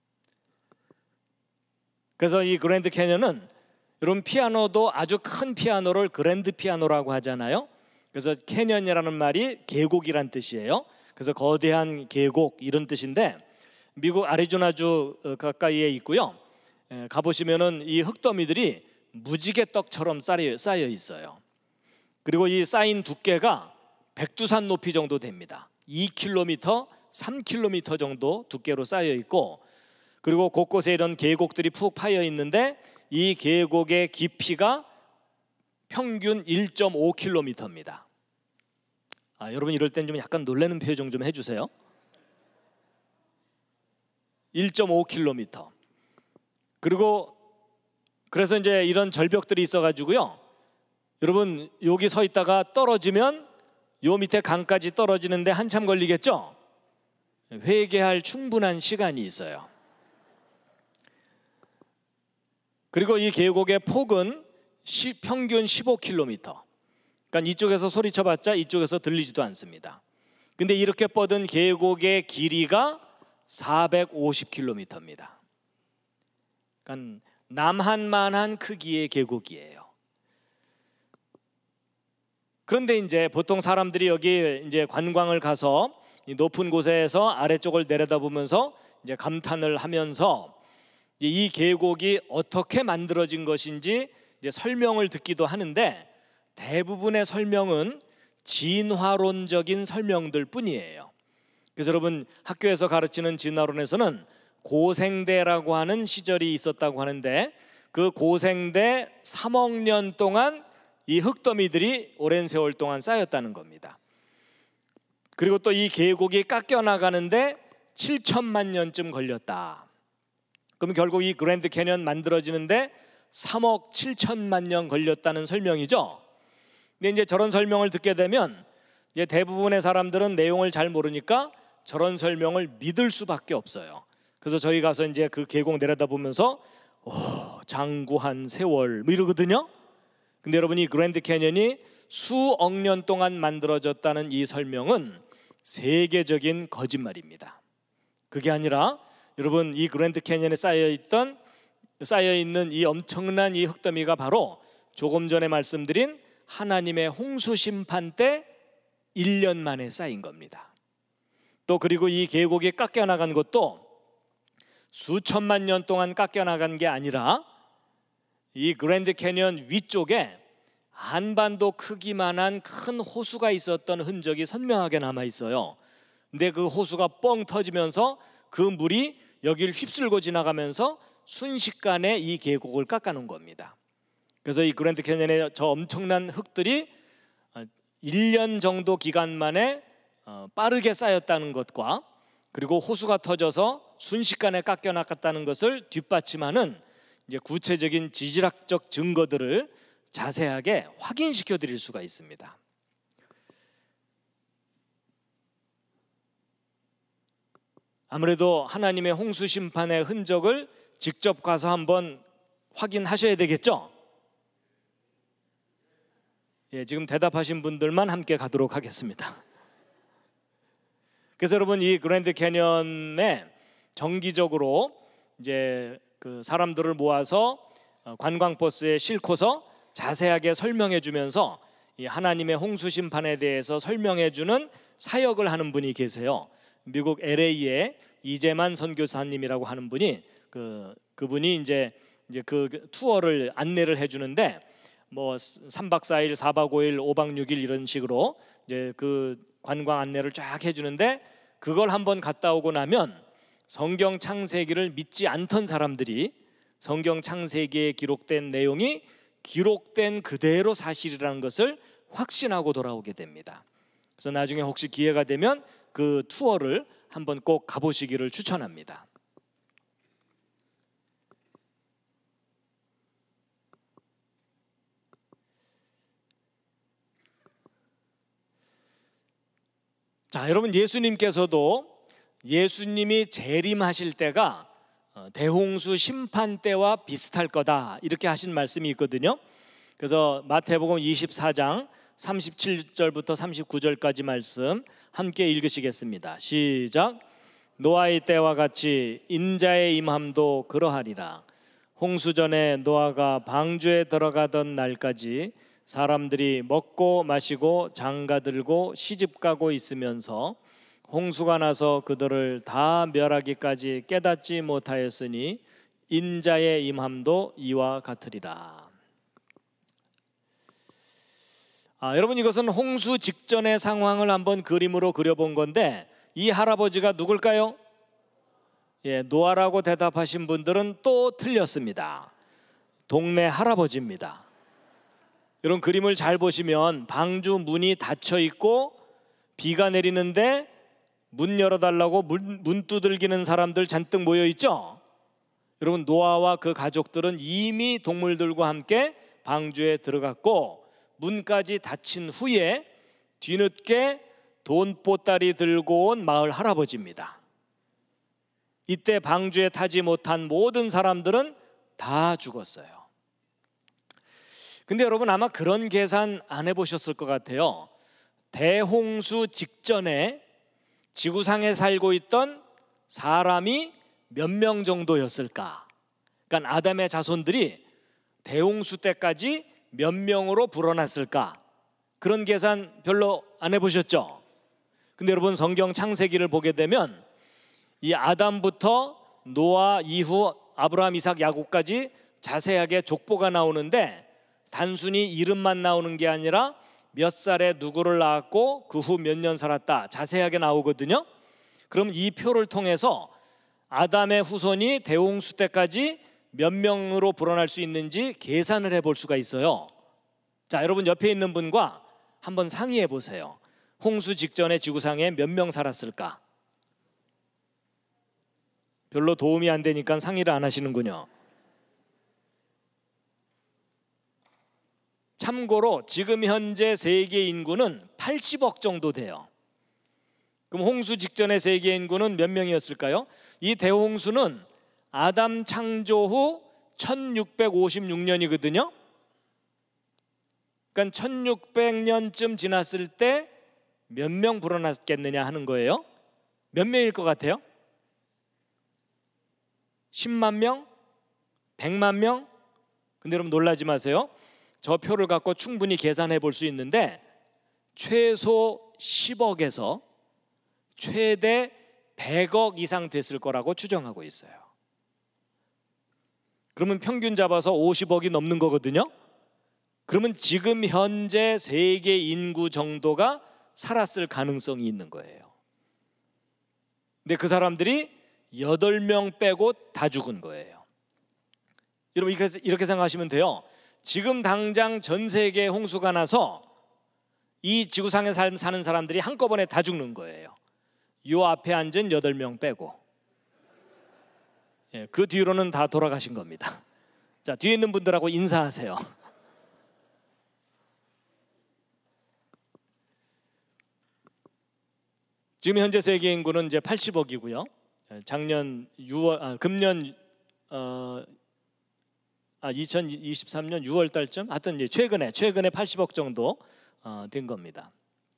그래서 이 그랜드 캐년은, 여러분, 피아노도 아주 큰 피아노를 그랜드 피아노라고 하잖아요. 그래서 캐년이라는 말이 계곡이란 뜻이에요. 그래서 거대한 계곡 이런 뜻인데, 미국 아리조나주 가까이에 있고요. 가보시면은 이 흙더미들이 무지개 떡처럼 쌓여 있어요. 그리고 이 쌓인 두께가 백두산 높이 정도 됩니다. 이 킬로미터, 삼 킬로미터 정도 두께로 쌓여 있고, 그리고 곳곳에 이런 계곡들이 푹 파여 있는데 이 계곡의 깊이가 평균 일 점 오 킬로미터입니다. 아, 여러분, 이럴 땐 좀 약간 놀라는 표정 좀 해주세요. 일 점 오 킬로미터. 그리고 그래서 이제 이런 절벽들이 있어가지고요. 여러분, 여기 서 있다가 떨어지면 요 밑에 강까지 떨어지는데 한참 걸리겠죠? 회개할 충분한 시간이 있어요. 그리고 이 계곡의 폭은 평균 십오 킬로미터. 그러니까 이쪽에서 소리쳐봤자 이쪽에서 들리지도 않습니다. 근데 이렇게 뻗은 계곡의 길이가 사백오십 킬로미터입니다. 그러니까 남한만한 크기의 계곡이에요. 그런데 이제 보통 사람들이 여기 이제 관광을 가서 이 높은 곳에서 아래쪽을 내려다보면서 이제 감탄을 하면서 이 계곡이 어떻게 만들어진 것인지 이제 설명을 듣기도 하는데, 대부분의 설명은 진화론적인 설명들 뿐이에요. 그래서 여러분, 학교에서 가르치는 진화론에서는 고생대라고 하는 시절이 있었다고 하는데, 그 고생대 삼억 년 동안 이 흙더미들이 오랜 세월 동안 쌓였다는 겁니다. 그리고 또 이 계곡이 깎여 나가는데 칠천만 년쯤 걸렸다. 그럼 결국 이 그랜드 캐년 만들어지는데 삼억 칠천만 년 걸렸다는 설명이죠. 근데 이제 저런 설명을 듣게 되면 이제 대부분의 사람들은 내용을 잘 모르니까 저런 설명을 믿을 수밖에 없어요. 그래서 저희 가서 이제 그 계곡 내려다보면서 오, 장구한 세월 뭐 이러거든요. 근데 여러분, 이 그랜드 캐년이 수억 년 동안 만들어졌다는 이 설명은 세계적인 거짓말입니다. 그게 아니라 여러분, 이 그랜드 캐년에 쌓여 있던 쌓여 있는 이 엄청난 이 흙더미가 바로 조금 전에 말씀드린 하나님의 홍수 심판 때 일 년 만에 쌓인 겁니다. 또 그리고 이 계곡이 깎여 나간 것도 수천만 년 동안 깎여 나간 게 아니라 이 그랜드 캐년 위쪽에 한반도 크기만한 큰 호수가 있었던 흔적이 선명하게 남아 있어요. 근데 그 호수가 뻥 터지면서 그 물이 여기를 휩쓸고 지나가면서 순식간에 이 계곡을 깎아놓은 겁니다. 그래서 이 그랜드 캐년의 저 엄청난 흙들이 일 년 정도 기간 만에 빠르게 쌓였다는 것과 그리고 호수가 터져서 순식간에 깎여 나갔다는 것을 뒷받침하는 이제 구체적인 지질학적 증거들을 자세하게 확인시켜 드릴 수가 있습니다. 아무래도 하나님의 홍수 심판의 흔적을 직접 가서 한번 확인하셔야 되겠죠? 예, 지금 대답하신 분들만 함께 가도록 하겠습니다. 그래서 여러분, 이 그랜드 캐년에 정기적으로 이제 그 사람들을 모아서 관광버스에 싣고서 자세하게 설명해 주면서 이 하나님의 홍수 심판에 대해서 설명해 주는 사역을 하는 분이 계세요. 미국 엘에이의 이재만 선교사님이라고 하는 분이 그 그분이 이제 이제 그 투어를 안내를 해 주는데 뭐 삼 박 사 일, 사 박 오 일, 오 박 육 일 이런 식으로 이제 그 관광 안내를 쫙 해 주는데 그걸 한번 갔다 오고 나면 성경 창세기를 믿지 않던 사람들이 성경 창세기에 기록된 내용이 기록된 그대로 사실이라는 것을 확신하고 돌아오게 됩니다. 그래서 나중에 혹시 기회가 되면 그 투어를 한번 꼭 가보시기를 추천합니다. 자, 여러분, 예수님께서도 예수님이 재림하실 때가 대홍수 심판 때와 비슷할 거다 이렇게 하신 말씀이 있거든요. 그래서 마태복음 이십사 장 삼십칠 절부터 삼십구 절까지 말씀 함께 읽으시겠습니다. 시작. 노아의 때와 같이 인자의 임함도 그러하리라. 홍수 전에 노아가 방주에 들어가던 날까지 사람들이 먹고 마시고 장가들고 시집가고 있으면서 홍수가 나서 그들을 다 멸하기까지 깨닫지 못하였으니 인자의 임함도 이와 같으리라. 아, 여러분, 이것은 홍수 직전의 상황을 한번 그림으로 그려본 건데 이 할아버지가 누굴까요? 예, 노아라고 대답하신 분들은 또 틀렸습니다. 동네 할아버지입니다. 이런 그림을 잘 보시면 방주 문이 닫혀 있고 비가 내리는데 문 열어달라고 문, 문 두들기는 사람들 잔뜩 모여 있죠. 여러분, 노아와 그 가족들은 이미 동물들과 함께 방주에 들어갔고 문까지 닫힌 후에 뒤늦게 돈보따리 들고 온 마을 할아버지입니다. 이때 방주에 타지 못한 모든 사람들은 다 죽었어요. 근데 여러분, 아마 그런 계산 안 해보셨을 것 같아요. 대홍수 직전에 지구상에 살고 있던 사람이 몇 명 정도였을까? 그러니까 아담의 자손들이 대홍수 때까지 몇 명으로 불어났을까? 그런 계산 별로 안 해보셨죠? 근데 여러분, 성경 창세기를 보게 되면 이 아담부터 노아 이후 아브라함, 이삭, 야곱까지 자세하게 족보가 나오는데 단순히 이름만 나오는 게 아니라 몇 살에 누구를 낳았고 그 후 몇 년 살았다 자세하게 나오거든요. 그럼 이 표를 통해서 아담의 후손이 대홍수 때까지 몇 명으로 불어날 수 있는지 계산을 해볼 수가 있어요. 자, 여러분, 옆에 있는 분과 한번 상의해 보세요. 홍수 직전에 지구상에 몇 명 살았을까? 별로 도움이 안 되니까 상의를 안 하시는군요. 참고로 지금 현재 세계 인구는 팔십억 정도 돼요. 그럼 홍수 직전의 세계 인구는 몇 명이었을까요? 이 대홍수는 아담 창조 후 천육백오십육 년이거든요. 그러니까 천육백 년쯤 지났을 때 몇 명 불어났겠느냐 하는 거예요. 몇 명일 것 같아요? 십만 명? 백만 명? 근데 여러분 놀라지 마세요. 저 표를 갖고 충분히 계산해 볼 수 있는데 최소 십억에서 최대 백억 이상 됐을 거라고 추정하고 있어요. 그러면 평균 잡아서 오십억이 넘는 거거든요. 그러면 지금 현재 세계 인구 정도가 살았을 가능성이 있는 거예요. 근데 그 사람들이 여덟 명 빼고 다 죽은 거예요. 여러분 이렇게, 이렇게 생각하시면 돼요. 지금 당장 전 세계에 홍수가 나서 이 지구상에 사는 사람들이 한꺼번에 다 죽는 거예요. 요 앞에 앉은 여덟 명 빼고. 예, 그 뒤로는 다 돌아가신 겁니다. 자, 뒤에 있는 분들하고 인사하세요. 지금 현재 세계 인구는 이제 팔십억이고요. 작년 유월, 아, 금년 어, 아, 이천이십삼 년 유월 달쯤, 하여튼 이제 최근에 최근에 팔십억 정도 어, 된 겁니다.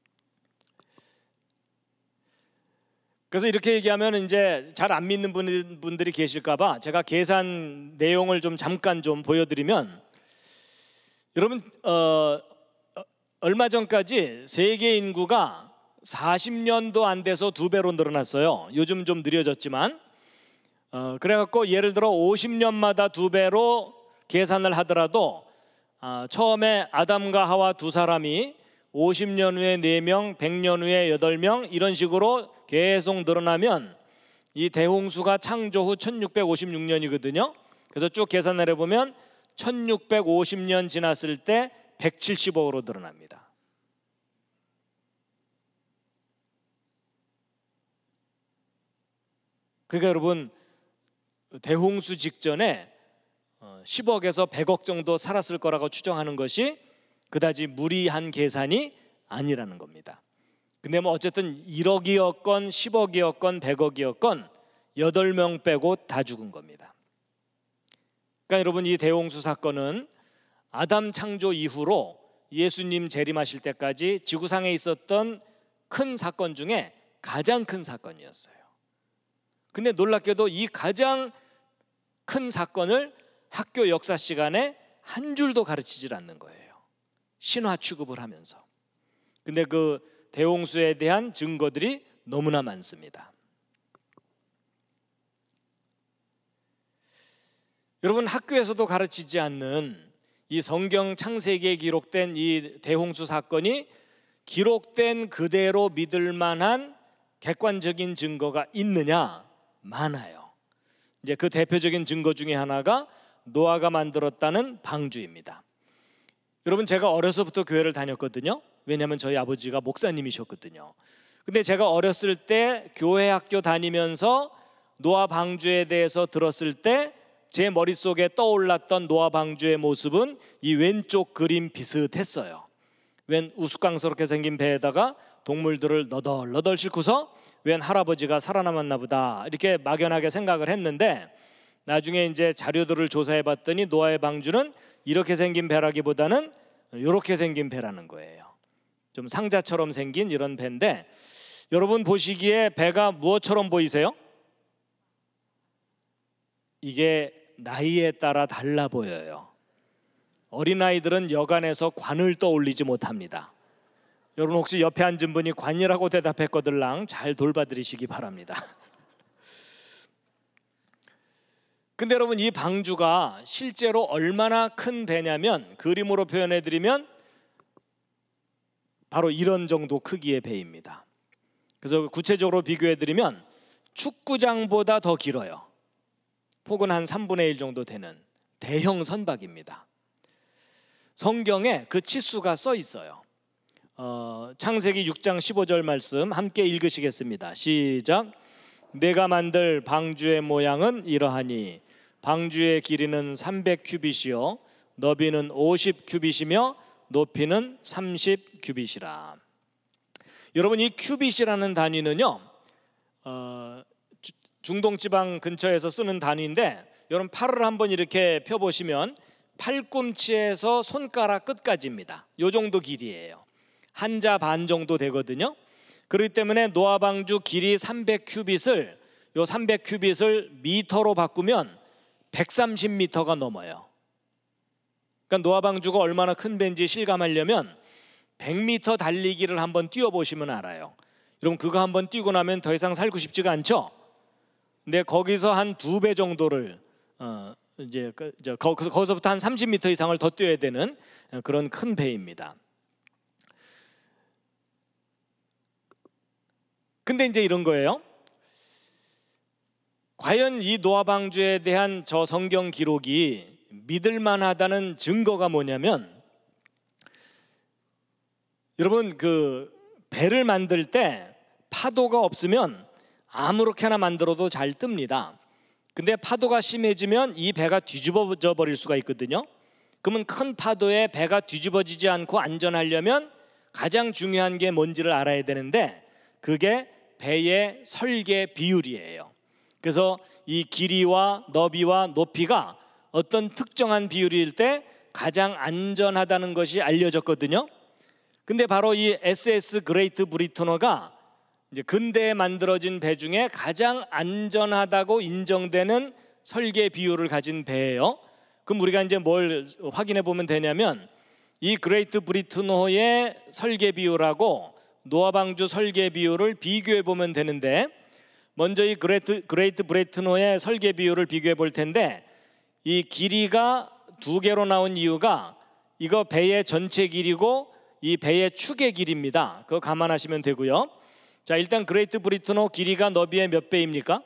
그래서 이렇게 얘기하면 이제 잘 안 믿는 분들이 계실까봐 제가 계산 내용을 좀 잠깐 좀 보여드리면, 여러분 어, 얼마 전까지 세계 인구가 사십 년도 안 돼서 두 배로 늘어났어요. 요즘 좀 느려졌지만 어, 그래갖고 예를 들어 오십 년마다 두 배로 계산을 하더라도 어, 처음에 아담과 하와 두 사람이 오십 년 후에 네 명, 백 년 후에 여덟 명 이런 식으로 계속 늘어나면 이 대홍수가 창조 후 천육백오십육 년이거든요. 그래서 쭉 계산을 해보면 천육백오십 년 지났을 때 백칠십억으로 늘어납니다. 그러니까 여러분 대홍수 직전에 십억에서 백억 정도 살았을 거라고 추정하는 것이 그다지 무리한 계산이 아니라는 겁니다. 근데 뭐 어쨌든 일억이었건 십억이었건 백억이었건 여덟 명 빼고 다 죽은 겁니다. 그러니까 여러분 이 대홍수 사건은 아담 창조 이후로 예수님 재림하실 때까지 지구상에 있었던 큰 사건 중에 가장 큰 사건이었어요. 근데 놀랍게도 이 가장 큰 사건을 학교 역사 시간에 한 줄도 가르치질 않는 거예요. 신화 취급을 하면서. 근데 그 대홍수에 대한 증거들이 너무나 많습니다. 여러분 학교에서도 가르치지 않는 이 성경 창세기에 기록된 이 대홍수 사건이 기록된 그대로 믿을 만한 객관적인 증거가 있느냐? 많아요. 이제 그 대표적인 증거 중에 하나가 노아가 만들었다는 방주입니다. 여러분 제가 어려서부터 교회를 다녔거든요. 왜냐하면 저희 아버지가 목사님이셨거든요. 근데 제가 어렸을 때 교회 학교 다니면서 노아 방주에 대해서 들었을 때 제 머릿속에 떠올랐던 노아 방주의 모습은 이 왼쪽 그림 비슷했어요. 웬 우스꽝스럽게 생긴 배에다가 동물들을 너덜너덜 싣고서 웬 할아버지가 살아남았나 보다 이렇게 막연하게 생각을 했는데, 나중에 이제 자료들을 조사해 봤더니 노아의 방주는 이렇게 생긴 배라기보다는 이렇게 생긴 배라는 거예요. 좀 상자처럼 생긴 이런 배인데, 여러분 보시기에 배가 무엇처럼 보이세요? 이게 나이에 따라 달라 보여요. 어린아이들은 여간에서 관을 떠올리지 못합니다. 여러분 혹시 옆에 앉은 분이 관이라고 대답했거들랑 잘 돌봐드리시기 바랍니다. 근데 여러분 이 방주가 실제로 얼마나 큰 배냐면, 그림으로 표현해드리면 바로 이런 정도 크기의 배입니다. 그래서 구체적으로 비교해드리면 축구장보다 더 길어요. 폭은 한 삼분의 일 정도 되는 대형 선박입니다. 성경에 그 치수가 써 있어요. 어, 창세기 육 장 십오 절 말씀 함께 읽으시겠습니다. 시작. 내가 만들 방주의 모양은 이러하니 방주의 길이는 삼백 규빗이요 너비는 오십 규빗이며 높이는 삼십 규빗이라. 여러분, 이 큐빗이라는 단위는요, 어, 중동지방 근처에서 쓰는 단위인데, 여러분 팔을 한번 이렇게 펴보시면 팔꿈치에서 손가락 끝까지입니다. 요 정도 길이에요. 한자 반 정도 되거든요. 그렇기 때문에 노아 방주 길이 삼백 큐빗을 요 삼백 큐빗을 미터로 바꾸면 백삼십 미터가 넘어요. 그러니까 노아 방주가 얼마나 큰 배인지 실감하려면 백 미터 달리기를 한번 뛰어보시면 알아요. 여러분 그거 한번 뛰고 나면 더 이상 살고 싶지가 않죠. 근데 거기서 한 두 배 정도를 어 이제 그, 저, 거기서, 거기서부터 한 삼십 미터 이상을 더 뛰어야 되는 그런 큰 배입니다. 근데 이제 이런 거예요. 과연 이 노아 방주에 대한 저 성경 기록이 믿을 만하다는 증거가 뭐냐면, 여러분 그 배를 만들 때 파도가 없으면 아무렇게나 만들어도 잘 뜹니다. 근데 파도가 심해지면 이 배가 뒤집어져 버릴 수가 있거든요. 그러면 큰 파도에 배가 뒤집어지지 않고 안전하려면 가장 중요한 게 뭔지를 알아야 되는데, 그게 배의 설계 비율이에요. 그래서 이 길이와 너비와 높이가 어떤 특정한 비율일 때 가장 안전하다는 것이 알려졌거든요. 근데 바로 이 에스에스 그레이트 브리트너가 이제 근대에 만들어진 배 중에 가장 안전하다고 인정되는 설계 비율을 가진 배예요. 그럼 우리가 이제 뭘 확인해 보면 되냐면, 이 그레이트 브리트너의 설계 비율하고 노아 방주 설계 비율을 비교해 보면 되는데, 먼저 이 그레이트, 그레이트 브리트너의 설계 비율을 비교해 볼 텐데, 이 길이가 두 개로 나온 이유가 이거 배의 전체 길이고 이 배의 축의 길이입니다. 그거 감안하시면 되고요. 자, 일단 그레이트 브리트너 길이가 너비의 몇 배입니까?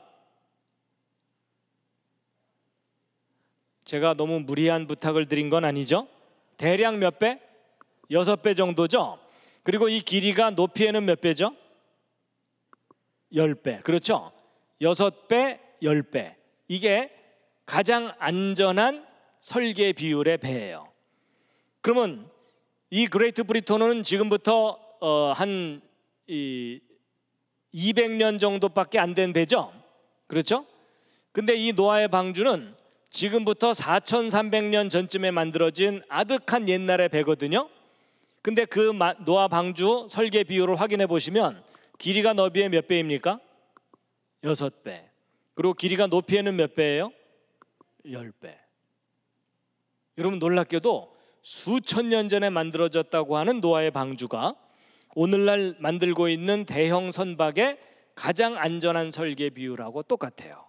제가 너무 무리한 부탁을 드린 건 아니죠? 대략 몇 배? 여섯 배 정도죠? 그리고 이 길이가 높이에는 몇 배죠? 십 배. 그렇죠? 여섯 배, 십 배. 이게 가장 안전한 설계 비율의 배예요. 그러면 이 그레이트 브리트너는 지금부터 어, 한 이 이백 년 정도밖에 안 된 배죠? 그렇죠? 근데 이 노아의 방주는 지금부터 사천삼백 년 전쯤에 만들어진 아득한 옛날의 배거든요. 근데 그 노아 방주 설계 비율을 확인해 보시면 길이가 너비의 몇 배입니까? 여섯 배. 그리고 길이가 높이에는 몇 배예요? 십 배. 여러분 놀랍게도 수천 년 전에 만들어졌다고 하는 노아의 방주가 오늘날 만들고 있는 대형 선박의 가장 안전한 설계 비율하고 똑같아요.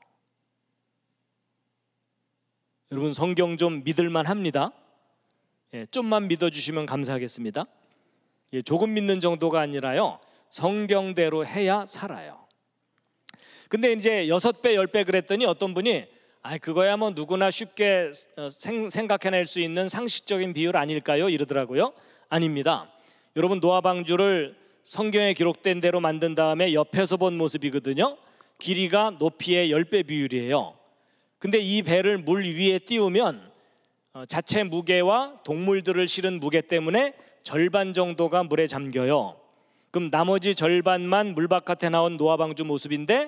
여러분 성경 좀 믿을만 합니다. 예, 좀만 믿어주시면 감사하겠습니다. 예, 조금 믿는 정도가 아니라요, 성경대로 해야 살아요. 근데 이제 여섯 배, 십 배 그랬더니 어떤 분이 아, 그거야 뭐 누구나 쉽게 생, 생각해낼 수 있는 상식적인 비율 아닐까요? 이러더라고요. 아닙니다. 여러분 노아 방주를 성경에 기록된 대로 만든 다음에 옆에서 본 모습이거든요. 길이가 높이의 십 배 비율이에요. 근데 이 배를 물 위에 띄우면 자체 무게와 동물들을 실은 무게 때문에 절반 정도가 물에 잠겨요. 그럼 나머지 절반만 물 바깥에 나온 노아 방주 모습인데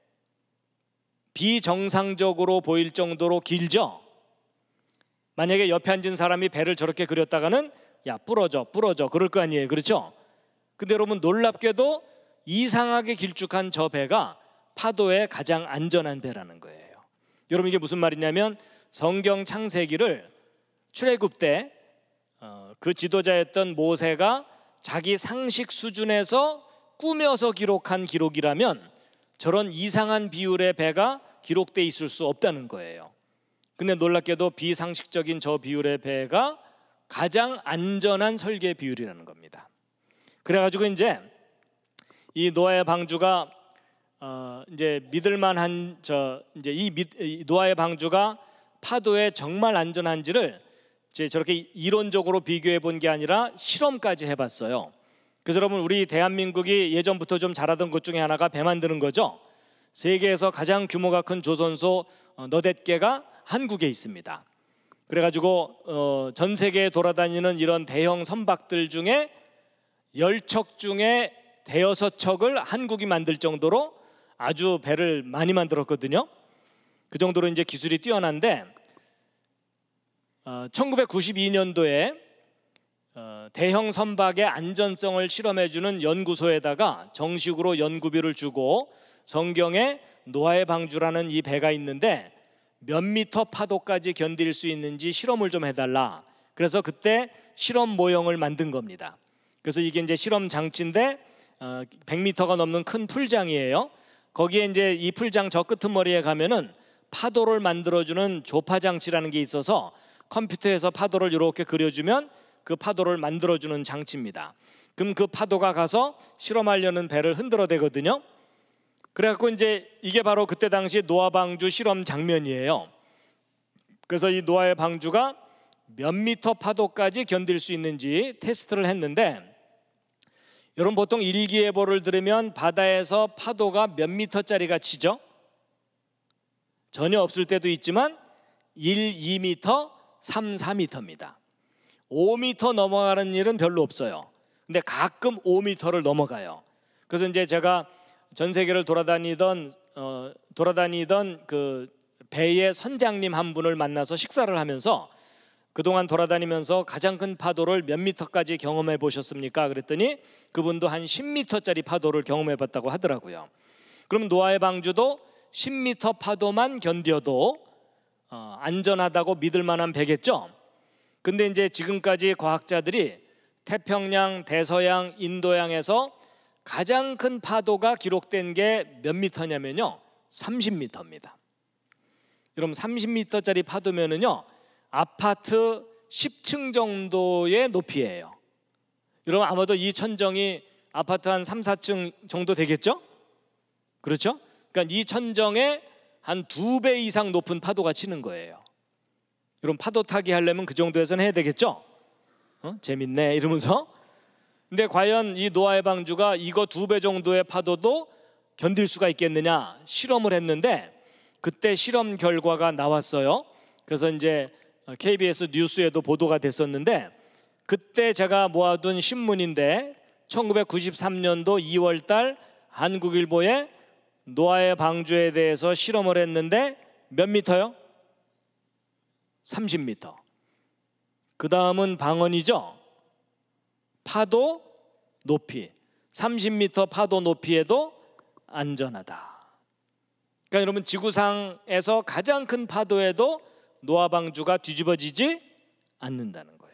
비정상적으로 보일 정도로 길죠. 만약에 옆에 앉은 사람이 배를 저렇게 그렸다가는 야 부러져 부러져 그럴 거 아니에요. 그렇죠? 근데 여러분 놀랍게도 이상하게 길쭉한 저 배가 파도에 가장 안전한 배라는 거예요. 여러분 이게 무슨 말이냐면, 성경 창세기를 출애굽 때 그 지도자였던 모세가 자기 상식 수준에서 꾸며서 기록한 기록이라면 저런 이상한 비율의 배가 기록돼 있을 수 없다는 거예요. 근데 놀랍게도 비상식적인 저 비율의 배가 가장 안전한 설계 비율이라는 겁니다. 그래가지고 이제 이 노아의 방주가 어 이제 믿을만한 저 이제 이, 미, 이 노아의 방주가 파도에 정말 안전한지를 이제 저렇게 이론적으로 비교해 본 게 아니라 실험까지 해봤어요. 그래서 여러분 우리 대한민국이 예전부터 좀 잘하던 것 중에 하나가 배 만드는 거죠. 세계에서 가장 규모가 큰 조선소 너댓 개가 한국에 있습니다. 그래가지고 어, 전 세계에 돌아다니는 이런 대형 선박들 중에 열 척 중에 대여섯 척을 한국이 만들 정도로 아주 배를 많이 만들었거든요. 그 정도로 이제 기술이 뛰어난데 어, 천구백구십이 년도에 어, 대형 선박의 안전성을 실험해주는 연구소에다가 정식으로 연구비를 주고 성경에 노아의 방주라는 이 배가 있는데 몇 미터 파도까지 견딜 수 있는지 실험을 좀 해달라. 그래서 그때 실험 모형을 만든 겁니다. 그래서 이게 이제 실험 장치인데 어, 백 미터가 넘는 큰 풀장이에요. 거기에 이제 이 풀장 저 끄트머리에 가면은 파도를 만들어주는 조파 장치라는 게 있어서 컴퓨터에서 파도를 이렇게 그려주면 그 파도를 만들어주는 장치입니다. 그럼 그 파도가 가서 실험하려는 배를 흔들어 대거든요. 그래갖고 이제 이게 바로 그때 당시 노아 방주 실험 장면이에요. 그래서 이 노아의 방주가 몇 미터 파도까지 견딜 수 있는지 테스트를 했는데, 여러분 보통 일기예보를 들으면 바다에서 파도가 몇 미터짜리가 치죠? 전혀 없을 때도 있지만 일, 이 미터, 삼, 사 미터입니다. 오 미터 넘어가는 일은 별로 없어요. 근데 가끔 오 미터를 넘어가요. 그래서 이제 제가 전 세계를 돌아다니던 어, 돌아다니던 그 배의 선장님 한 분을 만나서 식사를 하면서 그동안 돌아다니면서 가장 큰 파도를 몇 미터까지 경험해 보셨습니까? 그랬더니 그분도 한 십 미터짜리 파도를 경험해 봤다고 하더라고요. 그럼 노아의 방주도 십 미터 파도만 견뎌도 어, 안전하다고 믿을 만한 배겠죠? 근데 이제 지금까지 과학자들이 태평양, 대서양, 인도양에서 가장 큰 파도가 기록된 게 몇 미터냐면요, 삼십 미터입니다. 여러분 삼십 미터짜리 파도면은요 아파트 십 층 정도의 높이예요. 여러분 아마도 이 천정이 아파트 한 삼, 사 층 정도 되겠죠? 그렇죠? 그러니까 이 천정에 한 두 배 이상 높은 파도가 치는 거예요. 여러분 파도 타기 하려면 그 정도에서는 해야 되겠죠? 어? 재밌네 이러면서. 근데 과연 이 노아의 방주가 이거 두 배 정도의 파도도 견딜 수가 있겠느냐 실험을 했는데, 그때 실험 결과가 나왔어요. 그래서 이제 케이비에스 뉴스에도 보도가 됐었는데, 그때 제가 모아둔 신문인데 천구백구십삼 년도 이월 달 한국일보에 노아의 방주에 대해서 실험을 했는데 몇 미터요? 삼십 미터. 그 다음은 방언이죠. 파도 높이 삼십 미터 파도 높이에도 안전하다. 그러니까 여러분 지구상에서 가장 큰 파도에도 노아 방주가 뒤집어지지 않는다는 거예요.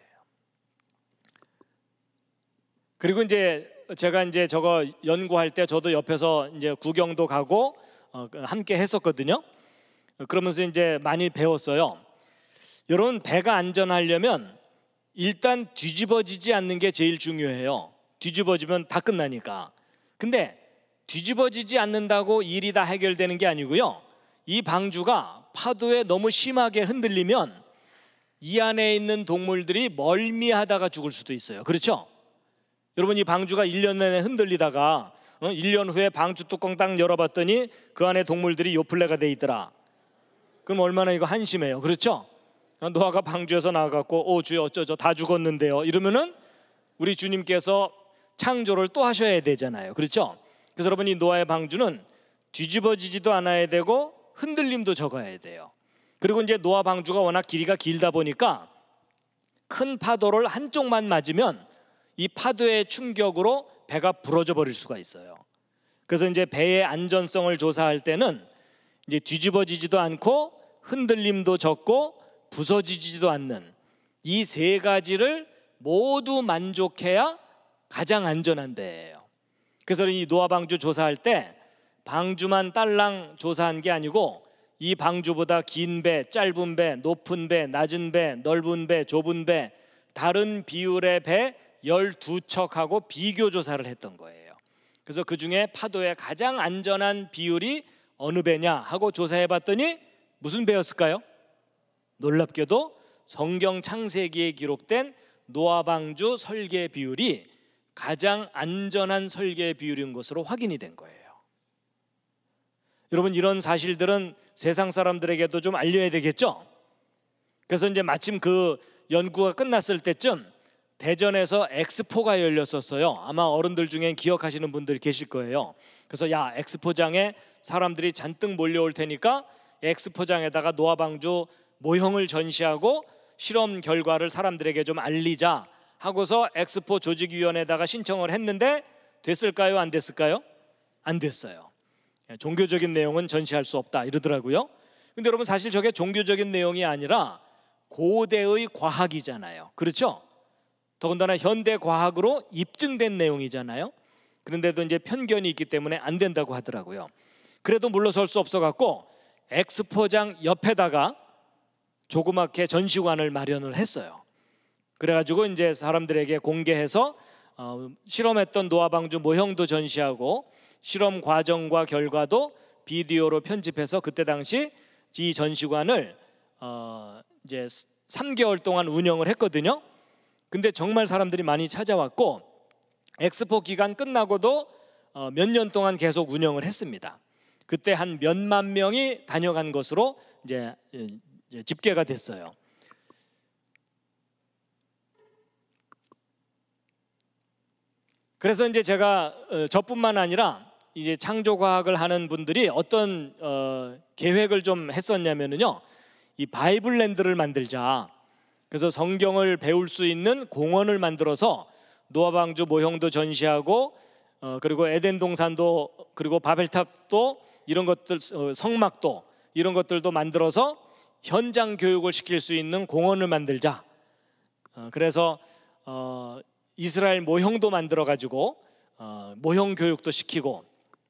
그리고 이제 제가 이제 저거 연구할 때 저도 옆에서 이제 구경도 가고 어, 함께 했었거든요. 그러면서 이제 많이 배웠어요. 여러분 배가 안전하려면 일단 뒤집어지지 않는 게 제일 중요해요. 뒤집어지면 다 끝나니까. 근데 뒤집어지지 않는다고 일이 다 해결되는 게 아니고요, 이 방주가 파도에 너무 심하게 흔들리면 이 안에 있는 동물들이 멀미하다가 죽을 수도 있어요. 그렇죠? 여러분 이 방주가 일 년 내내 흔들리다가 어? 일 년 후에 방주 뚜껑 딱 열어봤더니 그 안에 동물들이 요플레가 돼 있더라. 그럼 얼마나 이거 한심해요. 그렇죠? 노아가 방주에서 나와갖고 오 주여 어쩌죠 다 죽었는데요 이러면은 우리 주님께서 창조를 또 하셔야 되잖아요. 그렇죠? 그래서 여러분 이 노아의 방주는 뒤집어지지도 않아야 되고 흔들림도 적어야 돼요. 그리고 이제 노아 방주가 워낙 길이가 길다 보니까 큰 파도를 한쪽만 맞으면 이 파도의 충격으로 배가 부러져 버릴 수가 있어요. 그래서 이제 배의 안전성을 조사할 때는 이제 뒤집어지지도 않고 흔들림도 적고 부서지지도 않는 이 세 가지를 모두 만족해야 가장 안전한 배예요. 그래서 이 노아 방주 조사할 때 방주만 딸랑 조사한 게 아니고 이 방주보다 긴 배, 짧은 배, 높은 배, 낮은 배, 넓은 배, 좁은 배, 다른 비율의 배 열두 척하고 비교 조사를 했던 거예요. 그래서 그중에 파도의 가장 안전한 비율이 어느 배냐 하고 조사해 봤더니 무슨 배였을까요? 놀랍게도 성경 창세기에 기록된 노아 방주 설계 비율이 가장 안전한 설계 비율인 것으로 확인이 된 거예요. 여러분 이런 사실들은 세상 사람들에게도 좀 알려야 되겠죠? 그래서 이제 마침 그 연구가 끝났을 때쯤 대전에서 엑스포가 열렸었어요. 아마 어른들 중엔 기억하시는 분들 계실 거예요. 그래서 야, 엑스포장에 사람들이 잔뜩 몰려올 테니까 엑스포장에다가 노아방주 모형을 전시하고 실험 결과를 사람들에게 좀 알리자 하고서 엑스포 조직위원회에다가 신청을 했는데 됐을까요? 안 됐을까요? 안 됐어요. 종교적인 내용은 전시할 수 없다 이러더라고요. 근데 여러분, 사실 저게 종교적인 내용이 아니라 고대의 과학이잖아요. 그렇죠? 더군다나 현대 과학으로 입증된 내용이잖아요. 그런데도 이제 편견이 있기 때문에 안 된다고 하더라고요. 그래도 물러설 수 없어 갖고 엑스포장 옆에다가 조그맣게 전시관을 마련을 했어요. 그래가지고 이제 사람들에게 공개해서 어, 실험했던 노아방주 모형도 전시하고 실험 과정과 결과도 비디오로 편집해서 그때 당시 이 전시관을 어, 이제 삼 개월 동안 운영을 했거든요. 근데 정말 사람들이 많이 찾아왔고 엑스포 기간 끝나고도 어, 몇 년 동안 계속 운영을 했습니다. 그때 한 몇만 명이 다녀간 것으로 이제, 이제 집계가 됐어요. 그래서 이제 제가 어, 저뿐만 아니라 이제 창조과학을 하는 분들이 어떤 어, 계획을 좀 했었냐면요, 이 바이블랜드를 만들자. 그래서 성경을 배울 수 있는 공원을 만들어서 노아방주 모형도 전시하고 어, 그리고 에덴 동산도 그리고 바벨탑도 이런 것들 어, 성막도 이런 것들도 만들어서 현장 교육을 시킬 수 있는 공원을 만들자. 어, 그래서 어, 이스라엘 모형도 만들어 가지고 어, 모형 교육도 시키고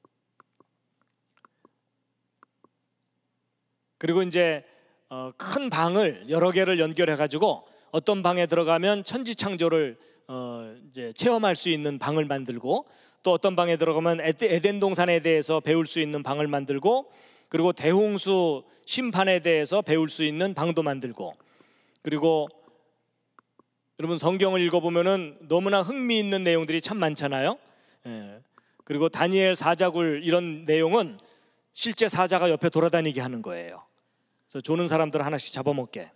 그리고 이제 어, 큰 방을 여러 개를 연결해 가지고 어떤 방에 들어가면 천지창조를 어, 이제 체험할 수 있는 방을 만들고 또 어떤 방에 들어가면 에덴 동산에 대해서 배울 수 있는 방을 만들고 그리고 대홍수 심판에 대해서 배울 수 있는 방도 만들고 그리고 여러분 성경을 읽어보면은 너무나 흥미있는 내용들이 참 많잖아요. 예. 그리고 다니엘 사자굴 이런 내용은 실제 사자가 옆에 돌아다니게 하는 거예요. 그래서 조는 사람들 하나씩 잡아먹게.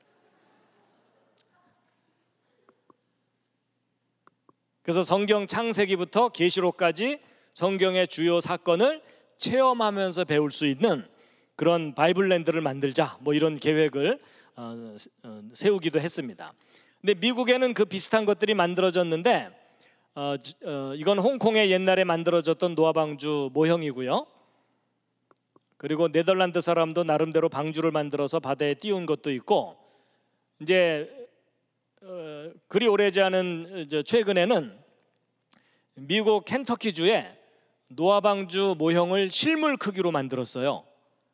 그래서 성경 창세기부터 계시록까지 성경의 주요 사건을 체험하면서 배울 수 있는 그런 바이블랜드를 만들자, 뭐 이런 계획을 어, 어, 세우기도 했습니다. 근데 미국에는 그 비슷한 것들이 만들어졌는데 어, 어, 이건 홍콩에 옛날에 만들어졌던 노아방주 모형이고요. 그리고 네덜란드 사람도 나름대로 방주를 만들어서 바다에 띄운 것도 있고 이제 어, 그리 오래지 않은 저 최근에는 미국 켄터키주에 노아방주 모형을 실물 크기로 만들었어요.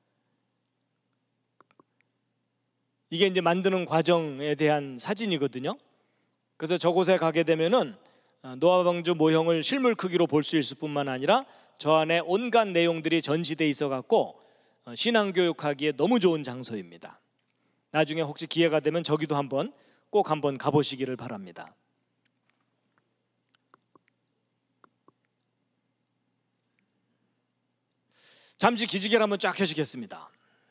이게 이제 만드는 과정에 대한 사진이거든요. 그래서 저곳에 가게 되면은 노아방주 모형을 실물 크기로 볼 수 있을 뿐만 아니라 저 안에 온갖 내용들이 전시돼 있어 갖고 신앙교육하기에 너무 좋은 장소입니다. 나중에 혹시 기회가 되면 저기도 한번 꼭 한번 가보시기를 바랍니다. 잠시 기지개를 한번 쫙 켜시겠습니다.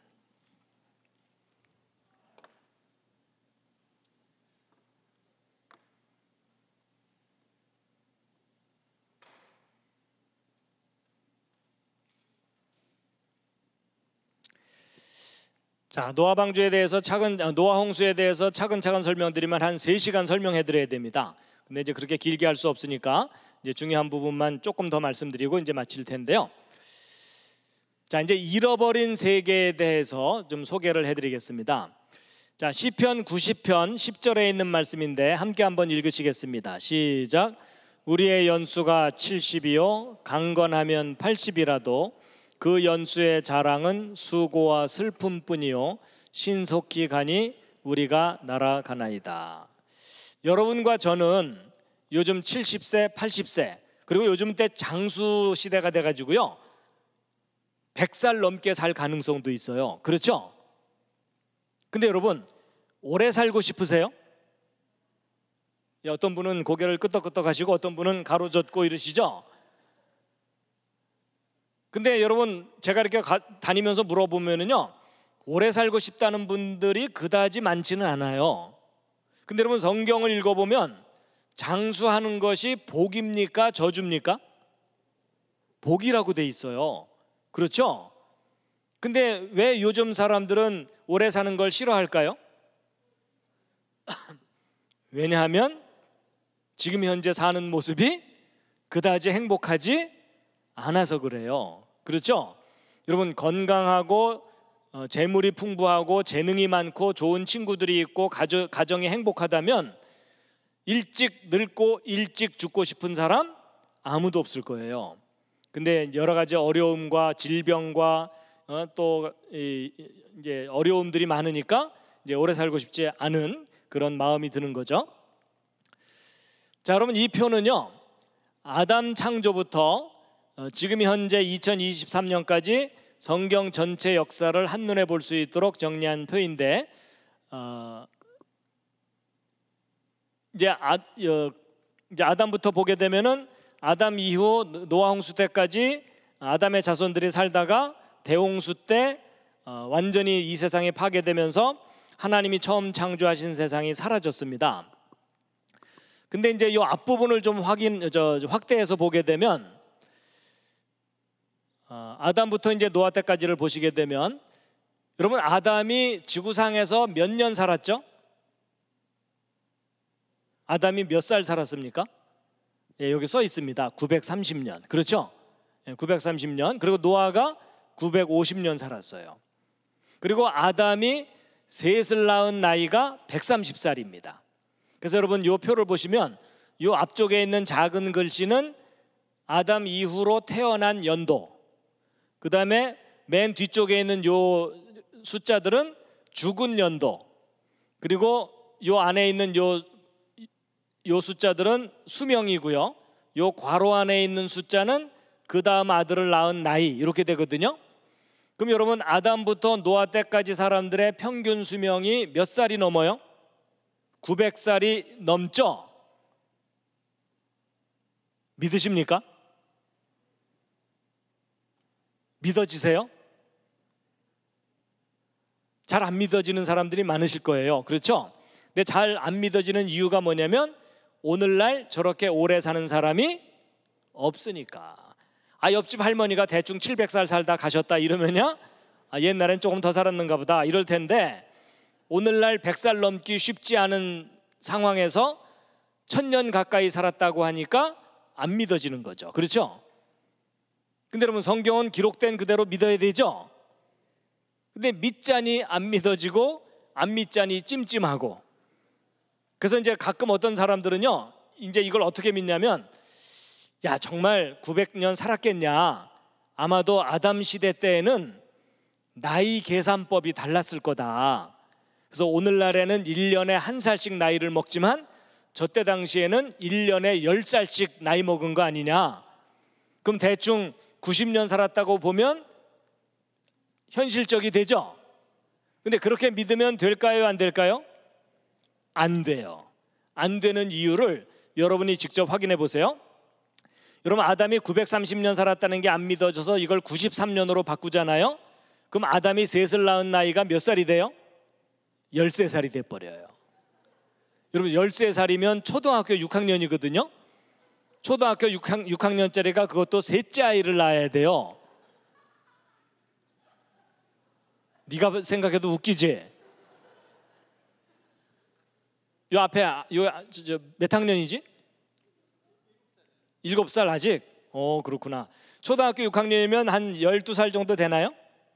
자, 노아방주에 대해서 차근 노아홍수에 대해서 차근차근 설명드리면 한 세 시간 설명해 드려야 됩니다. 근데 이제 그렇게 길게 할 수 없으니까 이제 중요한 부분만 조금 더 말씀드리고 이제 마칠 텐데요. 자, 이제 잃어버린 세계에 대해서 좀 소개를 해 드리겠습니다. 자, 시편 구십 편 십 절에 있는 말씀인데 함께 한번 읽으시겠습니다. 시작. 우리의 연수가 칠십이요 강건하면 팔십이라도 그 연수의 자랑은 수고와 슬픔뿐이요 신속히 가니 우리가 날아가나이다. 여러분과 저는 요즘 칠십 세, 팔십 세 그리고 요즘 때 장수 시대가 돼가지고요 백 살 넘게 살 가능성도 있어요. 그렇죠? 근데 여러분 오래 살고 싶으세요? 어떤 분은 고개를 끄덕끄덕 하시고 어떤 분은 가로젓고 이러시죠? 근데 여러분 제가 이렇게 가, 다니면서 물어보면은요 오래 살고 싶다는 분들이 그다지 많지는 않아요. 근데 여러분 성경을 읽어보면 장수하는 것이 복입니까? 저주입니까? 복이라고 돼 있어요. 그렇죠? 근데 왜 요즘 사람들은 오래 사는 걸 싫어할까요? 왜냐하면 지금 현재 사는 모습이 그다지 행복하지 않아서 그래요. 그렇죠? 여러분, 건강하고 어, 재물이 풍부하고 재능이 많고 좋은 친구들이 있고 가정, 가정이 행복하다면 일찍 늙고 일찍 죽고 싶은 사람 아무도 없을 거예요. 근데 여러 가지 어려움과 질병과 어, 또 이, 이제 어려움들이 많으니까 이제 오래 살고 싶지 않은 그런 마음이 드는 거죠. 자, 여러분, 이 표는요, 아담 창조부터 어, 지금 현재 이천이십삼 년까지 성경 전체 역사를 한눈에 볼 수 있도록 정리한 표인데, 어, 이제, 아, 어, 이제 아담부터 보게 되면은 아담 이후 노아 홍수 때까지 아담의 자손들이 살다가 대홍수 때 어, 완전히 이 세상이 파괴되면서 하나님이 처음 창조하신 세상이 사라졌습니다. 근데 이제 이 앞부분을 좀 확인, 저, 확대해서 보게 되면 어, 아담부터 이제 노아 때까지를 보시게 되면, 여러분, 아담이 지구상에서 몇 년 살았죠? 아담이 몇 살 살았습니까? 예, 여기 써 있습니다. 구백삼십 년. 그렇죠? 예, 구백삼십 년. 그리고 노아가 구백오십 년 살았어요. 그리고 아담이 셋을 낳은 나이가 백삼십 살입니다. 그래서 여러분, 이 표를 보시면 이 앞쪽에 있는 작은 글씨는 아담 이후로 태어난 연도, 그 다음에 맨 뒤쪽에 있는 요 숫자들은 죽은 연도, 그리고 요 안에 있는 요, 요 숫자들은 수명이고요, 요 괄호 안에 있는 숫자는 그 다음 아들을 낳은 나이, 이렇게 되거든요. 그럼 여러분, 아담부터 노아 때까지 사람들의 평균 수명이 몇 살이 넘어요? 구백 살이 넘죠? 믿으십니까? 믿어지세요? 잘 안 믿어지는 사람들이 많으실 거예요. 그렇죠? 근데 잘 안 믿어지는 이유가 뭐냐면 오늘날 저렇게 오래 사는 사람이 없으니까. 아, 옆집 할머니가 대충 칠백 살 살다 가셨다 이러면요, 아, 옛날엔 조금 더 살았는가 보다 이럴 텐데, 오늘날 백 살 넘기 쉽지 않은 상황에서 천년 가까이 살았다고 하니까 안 믿어지는 거죠. 그렇죠? 근데 여러분, 성경은 기록된 그대로 믿어야 되죠? 근데 믿자니 안 믿어지고 안 믿자니 찜찜하고. 그래서 이제 가끔 어떤 사람들은요, 이제 이걸 어떻게 믿냐면, 야, 정말 구백 년 살았겠냐, 아마도 아담 시대 때에는 나이 계산법이 달랐을 거다. 그래서 오늘날에는 일 년에 한 살씩 나이를 먹지만 저때 당시에는 일 년에 열 살씩 나이 먹은 거 아니냐. 그럼 대충 구십 년 살았다고 보면 현실적이 되죠. 근데 그렇게 믿으면 될까요, 안 될까요? 안 돼요. 안 되는 이유를 여러분이 직접 확인해 보세요. 여러분, 아담이 구백삼십 년 살았다는 게 안 믿어져서 이걸 구십삼 년으로 바꾸잖아요. 그럼 아담이 셋을 낳은 나이가 몇 살이 돼요? 열세 살이 돼버려요. 여러분, 열세 살이면 초등학교 육 학년이거든요. 초등학교 육 학년짜리가 그것도 셋째 아이를 낳아야 돼요. 네가 생각해도 웃기지? 요 앞에 요 몇 학년이지? 일곱 살 아직? 어, 그렇구나. 초등학교 육 학년이면 한 열두 살 정도 되나요?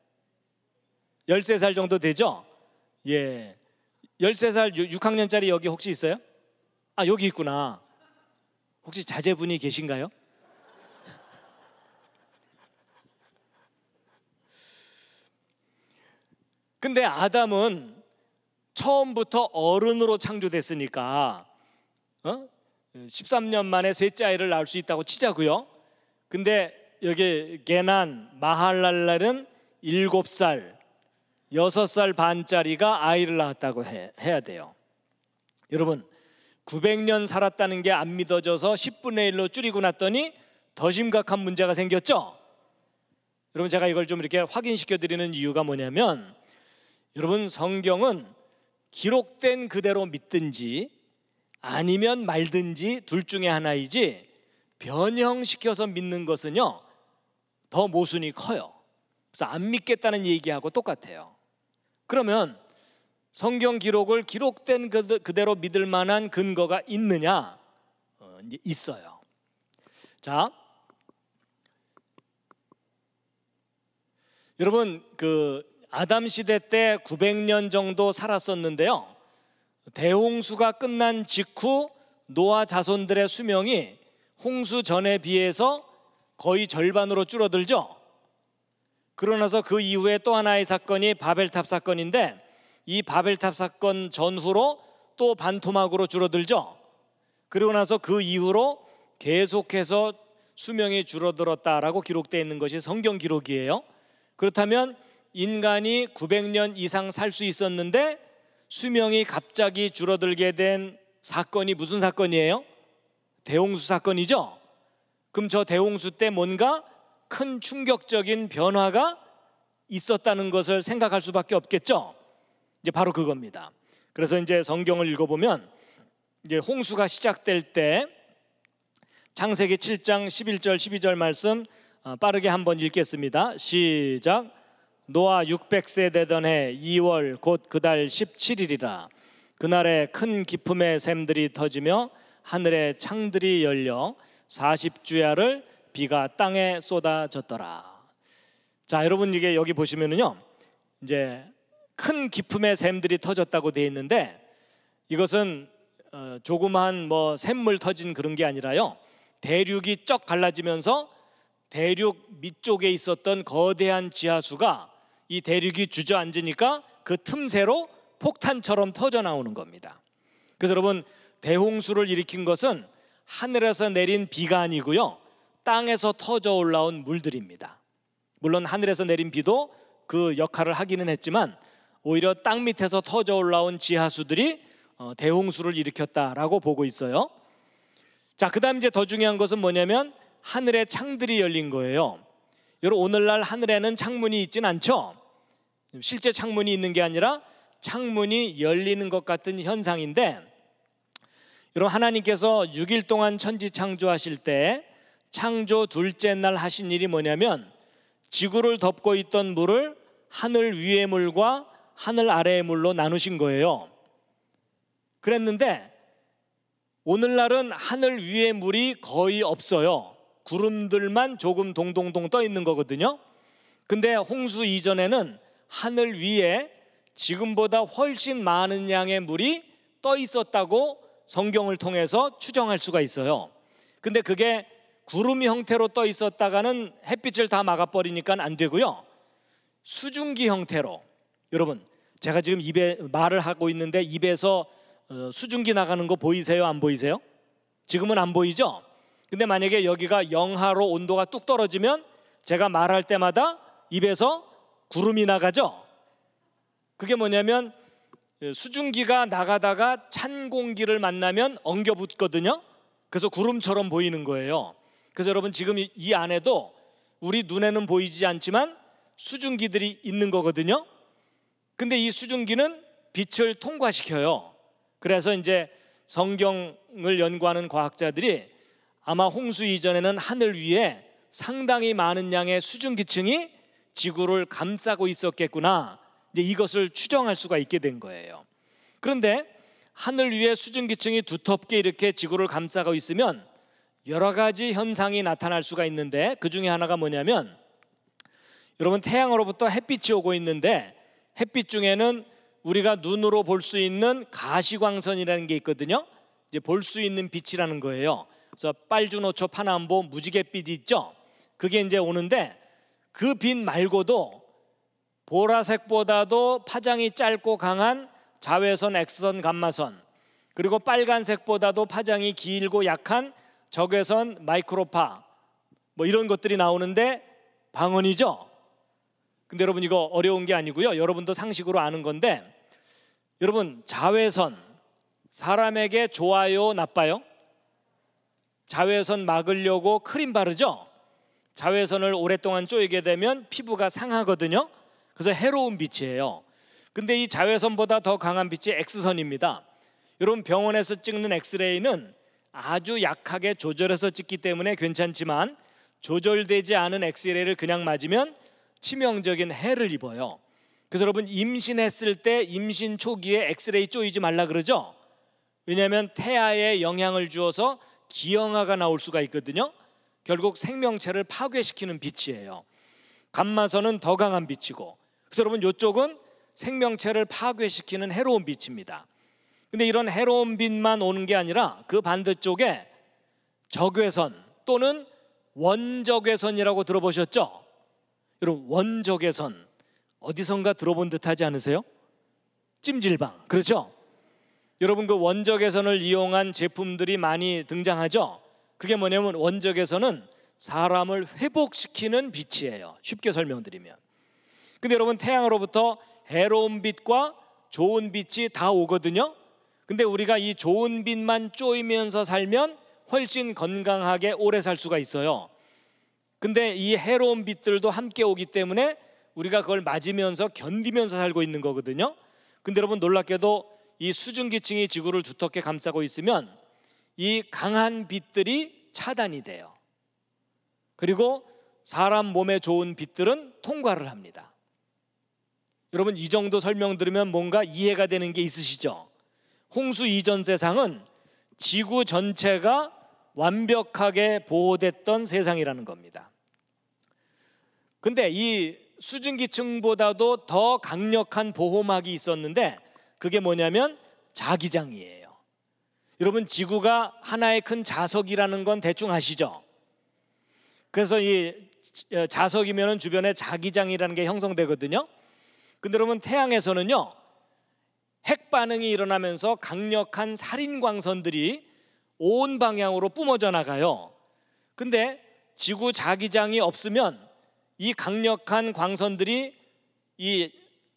열세 살 정도 되죠? 예. 열세 살 육 학년짜리 여기 혹시 있어요? 아, 여기 있구나. 혹시 자제분이 계신가요? 근데 아담은 처음부터 어른으로 창조됐으니까 어? 십삼 년 만에 셋째 아이를 낳을 수 있다고 치자고요. 근데 여기 게난, 마할랄렐은 일곱 살, 여섯 살 반짜리가 아이를 낳았다고 해, 해야 돼요. 여러분, 구백 년 살았다는 게 안 믿어져서 십분의 일로 줄이고 났더니 더 심각한 문제가 생겼죠. 여러분, 제가 이걸 좀 이렇게 확인시켜 드리는 이유가 뭐냐면, 여러분, 성경은 기록된 그대로 믿든지 아니면 말든지 둘 중에 하나이지 변형시켜서 믿는 것은요 더 모순이 커요. 그래서 안 믿겠다는 얘기하고 똑같아요. 그러면 성경 기록을 기록된 그대로 믿을 만한 근거가 있느냐? 어, 이제 있어요. 자, 여러분 그 아담 시대 때 구백 년 정도 살았었는데요. 대홍수가 끝난 직후 노아 자손들의 수명이 홍수 전에 비해서 거의 절반으로 줄어들죠. 그러나서 그 이후에 또 하나의 사건이 바벨탑 사건인데 이 바벨탑 사건 전후로 또 반토막으로 줄어들죠. 그리고 나서 그 이후로 계속해서 수명이 줄어들었다라고 기록되어 있는 것이 성경 기록이에요. 그렇다면 인간이 구백 년 이상 살 수 있었는데 수명이 갑자기 줄어들게 된 사건이 무슨 사건이에요? 대홍수 사건이죠. 그럼 저 대홍수 때 뭔가 큰 충격적인 변화가 있었다는 것을 생각할 수밖에 없겠죠. 이제 바로 그겁니다. 그래서 이제 성경을 읽어보면 이제 홍수가 시작될 때 창세기 칠 장 십일 절 십이 절 말씀 빠르게 한번 읽겠습니다. 시작. 노아 육백 세 되던 해 이월 곧 그달 십칠 일이라 그날에 큰 기품의 샘들이 터지며 하늘의 창들이 열려 사십 주야를 비가 땅에 쏟아졌더라. 자, 여러분 이게 여기 보시면은요 이제 큰 기품의 샘들이 터졌다고 되어 있는데 이것은 어, 조그마한 뭐 샘물 터진 그런 게 아니라요 대륙이 쩍 갈라지면서 대륙 밑쪽에 있었던 거대한 지하수가 이 대륙이 주저앉으니까 그 틈새로 폭탄처럼 터져 나오는 겁니다. 그래서 여러분 대홍수를 일으킨 것은 하늘에서 내린 비가 아니고요 땅에서 터져 올라온 물들입니다. 물론 하늘에서 내린 비도 그 역할을 하기는 했지만 오히려 땅 밑에서 터져 올라온 지하수들이 대홍수를 일으켰다라고 보고 있어요. 자, 그다음 이제 더 중요한 것은 뭐냐면 하늘의 창들이 열린 거예요. 여러분 오늘날 하늘에는 창문이 있진 않죠. 실제 창문이 있는 게 아니라 창문이 열리는 것 같은 현상인데 여러분 하나님께서 육 일 동안 천지 창조하실 때 창조 둘째 날 하신 일이 뭐냐면 지구를 덮고 있던 물을 하늘 위의 물과 하늘 아래의 물로 나누신 거예요. 그랬는데 오늘날은 하늘 위의 물이 거의 없어요. 구름들만 조금 동동동 떠 있는 거거든요. 근데 홍수 이전에는 하늘 위에 지금보다 훨씬 많은 양의 물이 떠 있었다고 성경을 통해서 추정할 수가 있어요. 근데 그게 구름 형태로 떠 있었다가는 햇빛을 다 막아버리니까 안 되고요 수증기 형태로, 여러분 제가 지금 입에 말을 하고 있는데 입에서 수증기 나가는 거 보이세요? 안 보이세요? 지금은 안 보이죠? 근데 만약에 여기가 영하로 온도가 뚝 떨어지면 제가 말할 때마다 입에서 구름이 나가죠? 그게 뭐냐면 수증기가 나가다가 찬 공기를 만나면 엉겨 붙거든요. 그래서 구름처럼 보이는 거예요. 그래서 여러분 지금 이 안에도 우리 눈에는 보이지 않지만 수증기들이 있는 거거든요. 근데 이 수증기는 빛을 통과시켜요. 그래서 이제 성경을 연구하는 과학자들이 아마 홍수 이전에는 하늘 위에 상당히 많은 양의 수증기층이 지구를 감싸고 있었겠구나, 이제 이것을 추정할 수가 있게 된 거예요. 그런데 하늘 위에 수증기층이 두텁게 이렇게 지구를 감싸고 있으면 여러 가지 현상이 나타날 수가 있는데 그 중에 하나가 뭐냐면 여러분 태양으로부터 햇빛이 오고 있는데 햇빛 중에는 우리가 눈으로 볼 수 있는 가시광선이라는 게 있거든요. 이제 볼 수 있는 빛이라는 거예요. 그래서 빨주노초 파남보 무지갯빛이 있죠. 그게 이제 오는데 그 빛 말고도 보라색보다도 파장이 짧고 강한 자외선, X선, 감마선, 그리고 빨간색보다도 파장이 길고 약한 적외선, 마이크로파, 뭐 이런 것들이 나오는데 방언이죠. 근데 여러분 이거 어려운 게 아니고요, 여러분도 상식으로 아는 건데, 여러분 자외선 사람에게 좋아요, 나빠요? 자외선 막으려고 크림 바르죠. 자외선을 오랫동안 쬐게 되면 피부가 상하거든요. 그래서 해로운 빛이에요. 근데 이 자외선보다 더 강한 빛이 X선입니다. 여러분 병원에서 찍는 엑스레이는 아주 약하게 조절해서 찍기 때문에 괜찮지만 조절되지 않은 엑스레이를 그냥 맞으면 치명적인 해를 입어요. 그래서 여러분 임신했을 때 임신 초기에 엑스레이 쪼이지 말라 그러죠. 왜냐하면 태아에 영향을 주어서 기형아가 나올 수가 있거든요. 결국 생명체를 파괴시키는 빛이에요. 감마선은 더 강한 빛이고, 그래서 여러분 이쪽은 생명체를 파괴시키는 해로운 빛입니다. 근데 이런 해로운 빛만 오는 게 아니라 그 반대쪽에 적외선 또는 원적외선이라고 들어보셨죠? 여러분 원적외선 어디선가 들어본 듯하지 않으세요? 찜질방, 그렇죠? 여러분 그 원적외선을 이용한 제품들이 많이 등장하죠? 그게 뭐냐면 원적외선은 사람을 회복시키는 빛이에요. 쉽게 설명드리면. 근데 여러분 태양으로부터 해로운 빛과 좋은 빛이 다 오거든요. 근데 우리가 이 좋은 빛만 쪼이면서 살면 훨씬 건강하게 오래 살 수가 있어요. 근데 이 해로운 빛들도 함께 오기 때문에 우리가 그걸 맞으면서 견디면서 살고 있는 거거든요. 근데 여러분 놀랍게도 이 수증기층이 지구를 두텁게 감싸고 있으면 이 강한 빛들이 차단이 돼요. 그리고 사람 몸에 좋은 빛들은 통과를 합니다. 여러분 이 정도 설명 들으면 뭔가 이해가 되는 게 있으시죠? 홍수 이전 세상은 지구 전체가 완벽하게 보호됐던 세상이라는 겁니다. 근데 이 수증기층보다도 더 강력한 보호막이 있었는데 그게 뭐냐면 자기장이에요. 여러분 지구가 하나의 큰 자석이라는 건 대충 아시죠? 그래서 이 자석이면 주변에 자기장이라는 게 형성되거든요. 근데 여러분 태양에서는요 핵 반응이 일어나면서 강력한 살인광선들이 온 방향으로 뿜어져 나가요. 근데 지구 자기장이 없으면 이 강력한 광선들이 이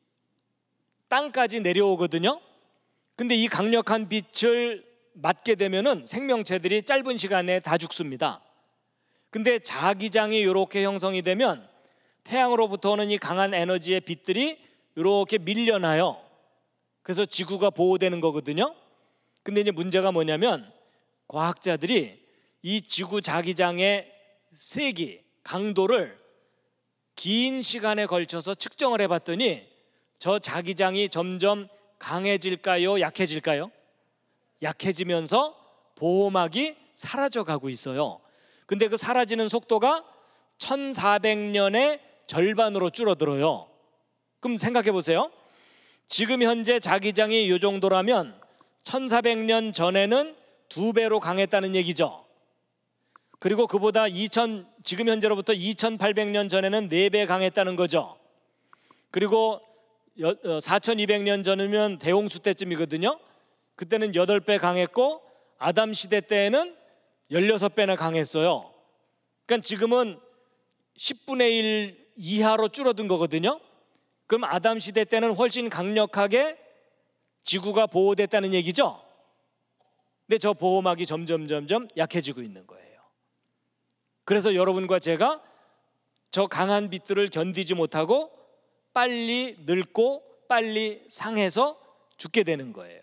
땅까지 내려오거든요. 근데 이 강력한 빛을 맞게 되면은 생명체들이 짧은 시간에 다 죽습니다. 근데 자기장이 이렇게 형성이 되면 태양으로부터 오는 이 강한 에너지의 빛들이 이렇게 밀려나요. 그래서 지구가 보호되는 거거든요. 근데 이제 문제가 뭐냐면 과학자들이 이 지구 자기장의 세기, 강도를 긴 시간에 걸쳐서 측정을 해봤더니 저 자기장이 점점 강해질까요? 약해질까요? 약해지면서 보호막이 사라져가고 있어요. 근데 그 사라지는 속도가 천사백 년의 절반으로 줄어들어요. 그럼 생각해 보세요. 지금 현재 자기장이 이 정도라면 천사백 년 전에는 두 배로 강했다는 얘기죠. 그리고 그보다 이천 지금 현재로부터 이천팔백 년 전에는 네 배 강했다는 거죠. 그리고 사천이백 년 전이면 대홍수 때쯤이거든요. 그때는 여덟 배 강했고 아담 시대 때에는 열여섯 배나 강했어요. 그러니까 지금은 십분의 일 이하로 줄어든 거거든요. 그럼 아담 시대 때는 훨씬 강력하게 지구가 보호됐다는 얘기죠. 근데 저 보호막이 점점 점점 약해지고 있는 거예요. 그래서 여러분과 제가 저 강한 빛들을 견디지 못하고 빨리 늙고 빨리 상해서 죽게 되는 거예요.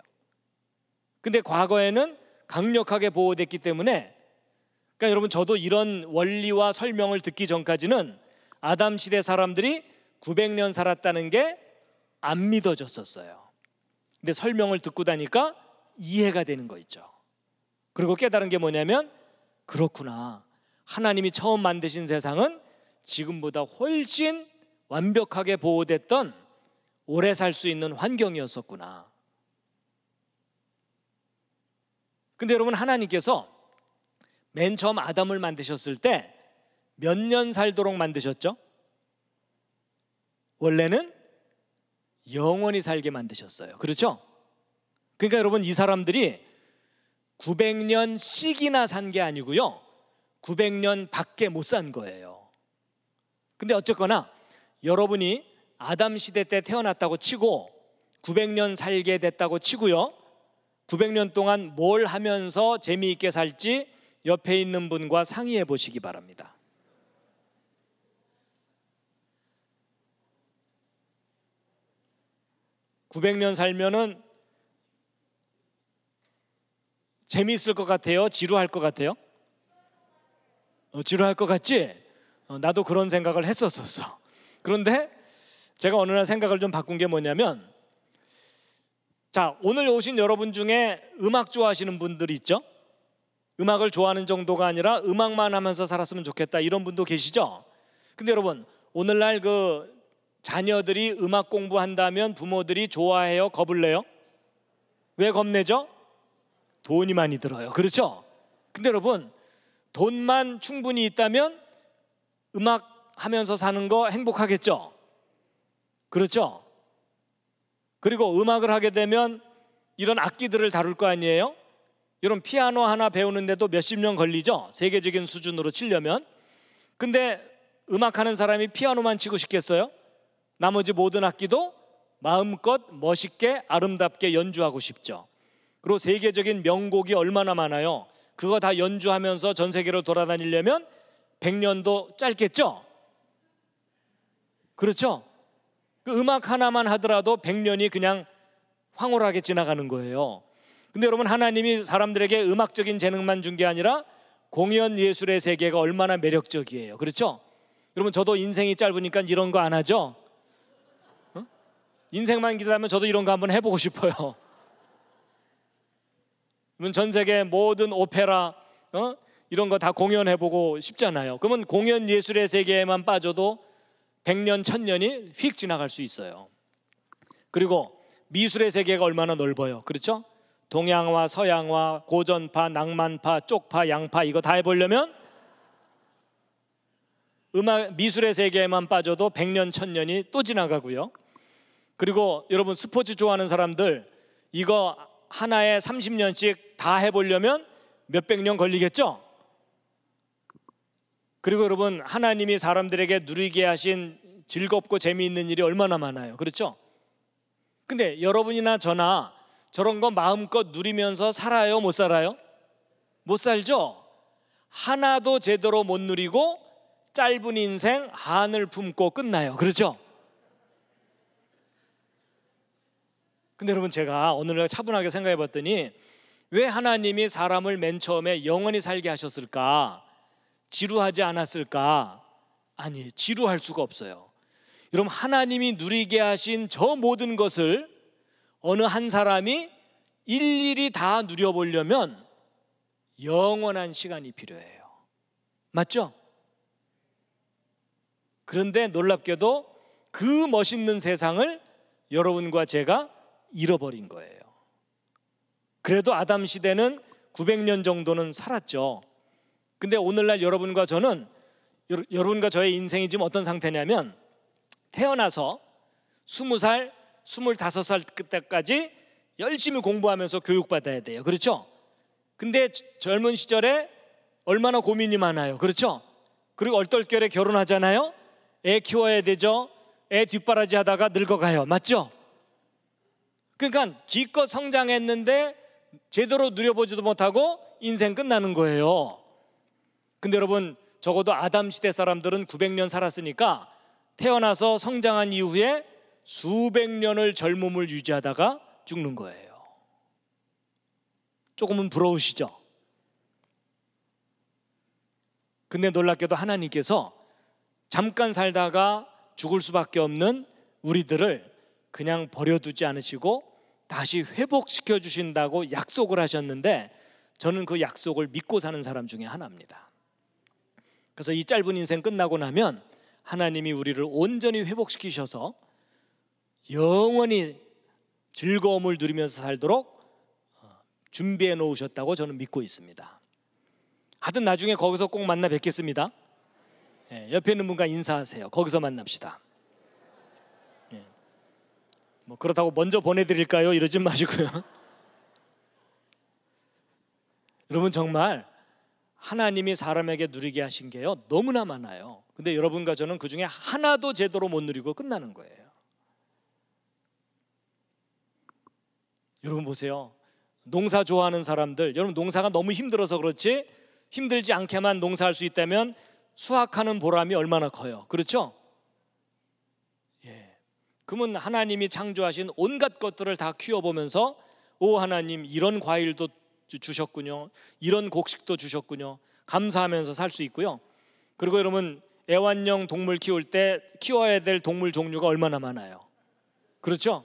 근데 과거에는 강력하게 보호됐기 때문에, 그러니까 여러분 저도 이런 원리와 설명을 듣기 전까지는 아담 시대 사람들이 구백 년 살았다는 게 안 믿어졌었어요. 근데 설명을 듣고 나니까 이해가 되는 거 있죠. 그리고 깨달은 게 뭐냐면 그렇구나. 하나님이 처음 만드신 세상은 지금보다 훨씬 완벽하게 보호됐던 오래 살 수 있는 환경이었었구나. 근데 여러분 하나님께서 맨 처음 아담을 만드셨을 때 몇 년 살도록 만드셨죠? 원래는 영원히 살게 만드셨어요. 그렇죠? 그러니까 여러분 이 사람들이 구백 년씩이나 산 게 아니고요, 구백 년 밖에 못 산 거예요. 근데 어쨌거나 여러분이 아담 시대 때 태어났다고 치고 구백 년 살게 됐다고 치고요, 구백 년 동안 뭘 하면서 재미있게 살지 옆에 있는 분과 상의해 보시기 바랍니다. 구백 년 살면은 재미있을 것 같아요? 지루할 것 같아요? 어, 지루할 것 같지? 어, 나도 그런 생각을 했었었어. 그런데 제가 어느 날 생각을 좀 바꾼 게 뭐냐면, 자, 오늘 오신 여러분 중에 음악 좋아하시는 분들이 있죠? 음악을 좋아하는 정도가 아니라 음악만 하면서 살았으면 좋겠다 이런 분도 계시죠? 근데 여러분, 오늘날 그 자녀들이 음악 공부한다면 부모들이 좋아해요? 겁을 내요? 왜 겁내죠? 돈이 많이 들어요. 그렇죠? 근데 여러분, 돈만 충분히 있다면 음악 하면서 사는 거 행복하겠죠? 그렇죠? 그리고 음악을 하게 되면 이런 악기들을 다룰 거 아니에요? 이런 피아노 하나 배우는데도 몇십 년 걸리죠? 세계적인 수준으로 치려면. 근데 음악하는 사람이 피아노만 치고 싶겠어요? 나머지 모든 악기도 마음껏 멋있게 아름답게 연주하고 싶죠. 그리고 세계적인 명곡이 얼마나 많아요. 그거 다 연주하면서 전 세계로 돌아다니려면 백 년도 짧겠죠? 그렇죠? 그 음악 하나만 하더라도 백 년이 그냥 황홀하게 지나가는 거예요. 근데 여러분, 하나님이 사람들에게 음악적인 재능만 준 게 아니라 공연 예술의 세계가 얼마나 매력적이에요. 그렇죠? 여러분, 저도 인생이 짧으니까 이런 거 안 하죠? 어? 인생만 길다면 저도 이런 거 한번 해보고 싶어요. 전 세계 모든 오페라 어? 이런 거 다 공연해보고 싶잖아요. 그러면 공연 예술의 세계에만 빠져도 백 년, 천 년이 휙 지나갈 수 있어요. 그리고 미술의 세계가 얼마나 넓어요. 그렇죠? 동양화, 서양화, 고전파, 낭만파, 쪽파, 양파 이거 다 해보려면 음악, 미술의 세계에만 빠져도 백 년, 천 년이 또 지나가고요. 그리고 여러분, 스포츠 좋아하는 사람들 이거 하나에 삼십 년씩 다 해보려면 몇백 년 걸리겠죠? 그리고 여러분, 하나님이 사람들에게 누리게 하신 즐겁고 재미있는 일이 얼마나 많아요. 그렇죠? 근데 여러분이나 저나 저런 거 마음껏 누리면서 살아요? 못 살아요? 못 살죠? 하나도 제대로 못 누리고 짧은 인생 한을 품고 끝나요. 그렇죠? 근데 여러분, 제가 오늘 차분하게 생각해 봤더니 왜 하나님이 사람을 맨 처음에 영원히 살게 하셨을까? 지루하지 않았을까? 아니, 지루할 수가 없어요. 여러분, 하나님이 누리게 하신 저 모든 것을 어느 한 사람이 일일이 다 누려보려면 영원한 시간이 필요해요. 맞죠? 그런데 놀랍게도 그 멋있는 세상을 여러분과 제가 잃어버린 거예요. 그래도 아담 시대는 구백 년 정도는 살았죠. 근데 오늘날 여러분과 저는, 여러분과 저의 인생이 지금 어떤 상태냐면, 태어나서 스무 살, 스물다섯 살 때까지 열심히 공부하면서 교육받아야 돼요. 그렇죠? 근데 젊은 시절에 얼마나 고민이 많아요. 그렇죠? 그리고 얼떨결에 결혼하잖아요. 애 키워야 되죠. 애 뒷바라지 하다가 늙어가요. 맞죠? 그러니까 기껏 성장했는데 제대로 누려보지도 못하고 인생 끝나는 거예요. 근데 여러분, 적어도 아담 시대 사람들은 구백 년 살았으니까 태어나서 성장한 이후에 수백 년을 젊음을 유지하다가 죽는 거예요. 조금은 부러우시죠? 근데 놀랍게도 하나님께서 잠깐 살다가 죽을 수밖에 없는 우리들을 그냥 버려두지 않으시고 다시 회복시켜 주신다고 약속을 하셨는데, 저는 그 약속을 믿고 사는 사람 중에 하나입니다. 그래서 이 짧은 인생 끝나고 나면 하나님이 우리를 온전히 회복시키셔서 영원히 즐거움을 누리면서 살도록 준비해 놓으셨다고 저는 믿고 있습니다. 하여튼 나중에 거기서 꼭 만나 뵙겠습니다. 예, 옆에 있는 분과 인사하세요. 거기서 만납시다. 예. 뭐 그렇다고 먼저 보내드릴까요? 이러지 마시고요. 여러분, 정말 하나님이 사람에게 누리게 하신 게요 너무나 많아요. 근데 여러분과 저는 그 중에 하나도 제대로 못 누리고 끝나는 거예요. 여러분 보세요. 농사 좋아하는 사람들, 여러분 농사가 너무 힘들어서 그렇지 힘들지 않게만 농사할 수 있다면 수확하는 보람이 얼마나 커요. 그렇죠? 예. 그러면 하나님이 창조하신 온갖 것들을 다 키워보면서, 오 하나님, 이런 과일도 주셨군요. 이런 곡식도 주셨군요. 감사하면서 살 수 있고요. 그리고 여러분, 애완용 동물 키울 때 키워야 될 동물 종류가 얼마나 많아요. 그렇죠?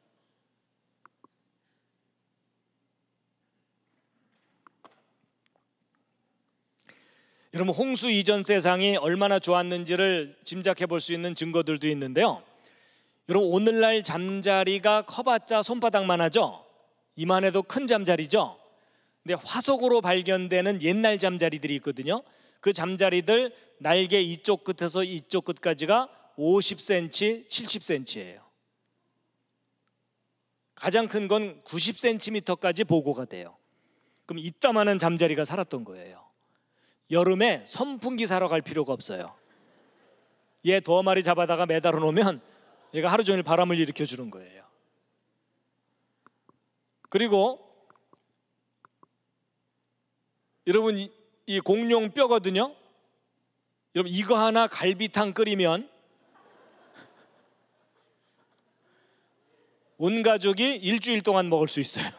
여러분, 홍수 이전 세상이 얼마나 좋았는지를 짐작해 볼 수 있는 증거들도 있는데요. 여러분, 오늘날 잠자리가 커봤자 손바닥만 하죠. 이만해도 큰 잠자리죠. 근데 화석으로 발견되는 옛날 잠자리들이 있거든요. 그 잠자리들 날개 이쪽 끝에서 이쪽 끝까지가 오십 센티미터, 칠십 센티미터예요. 가장 큰 건 구십 센티미터까지 보고가 돼요. 그럼 이따만한 잠자리가 살았던 거예요. 여름에 선풍기 사러 갈 필요가 없어요. 얘 두 마리 잡아다가 매달아 놓으면 얘가 하루 종일 바람을 일으켜 주는 거예요. 그리고 여러분, 이, 이 공룡 뼈거든요. 여러분, 이거 하나 갈비탕 끓이면 온 가족이 일주일 동안 먹을 수 있어요.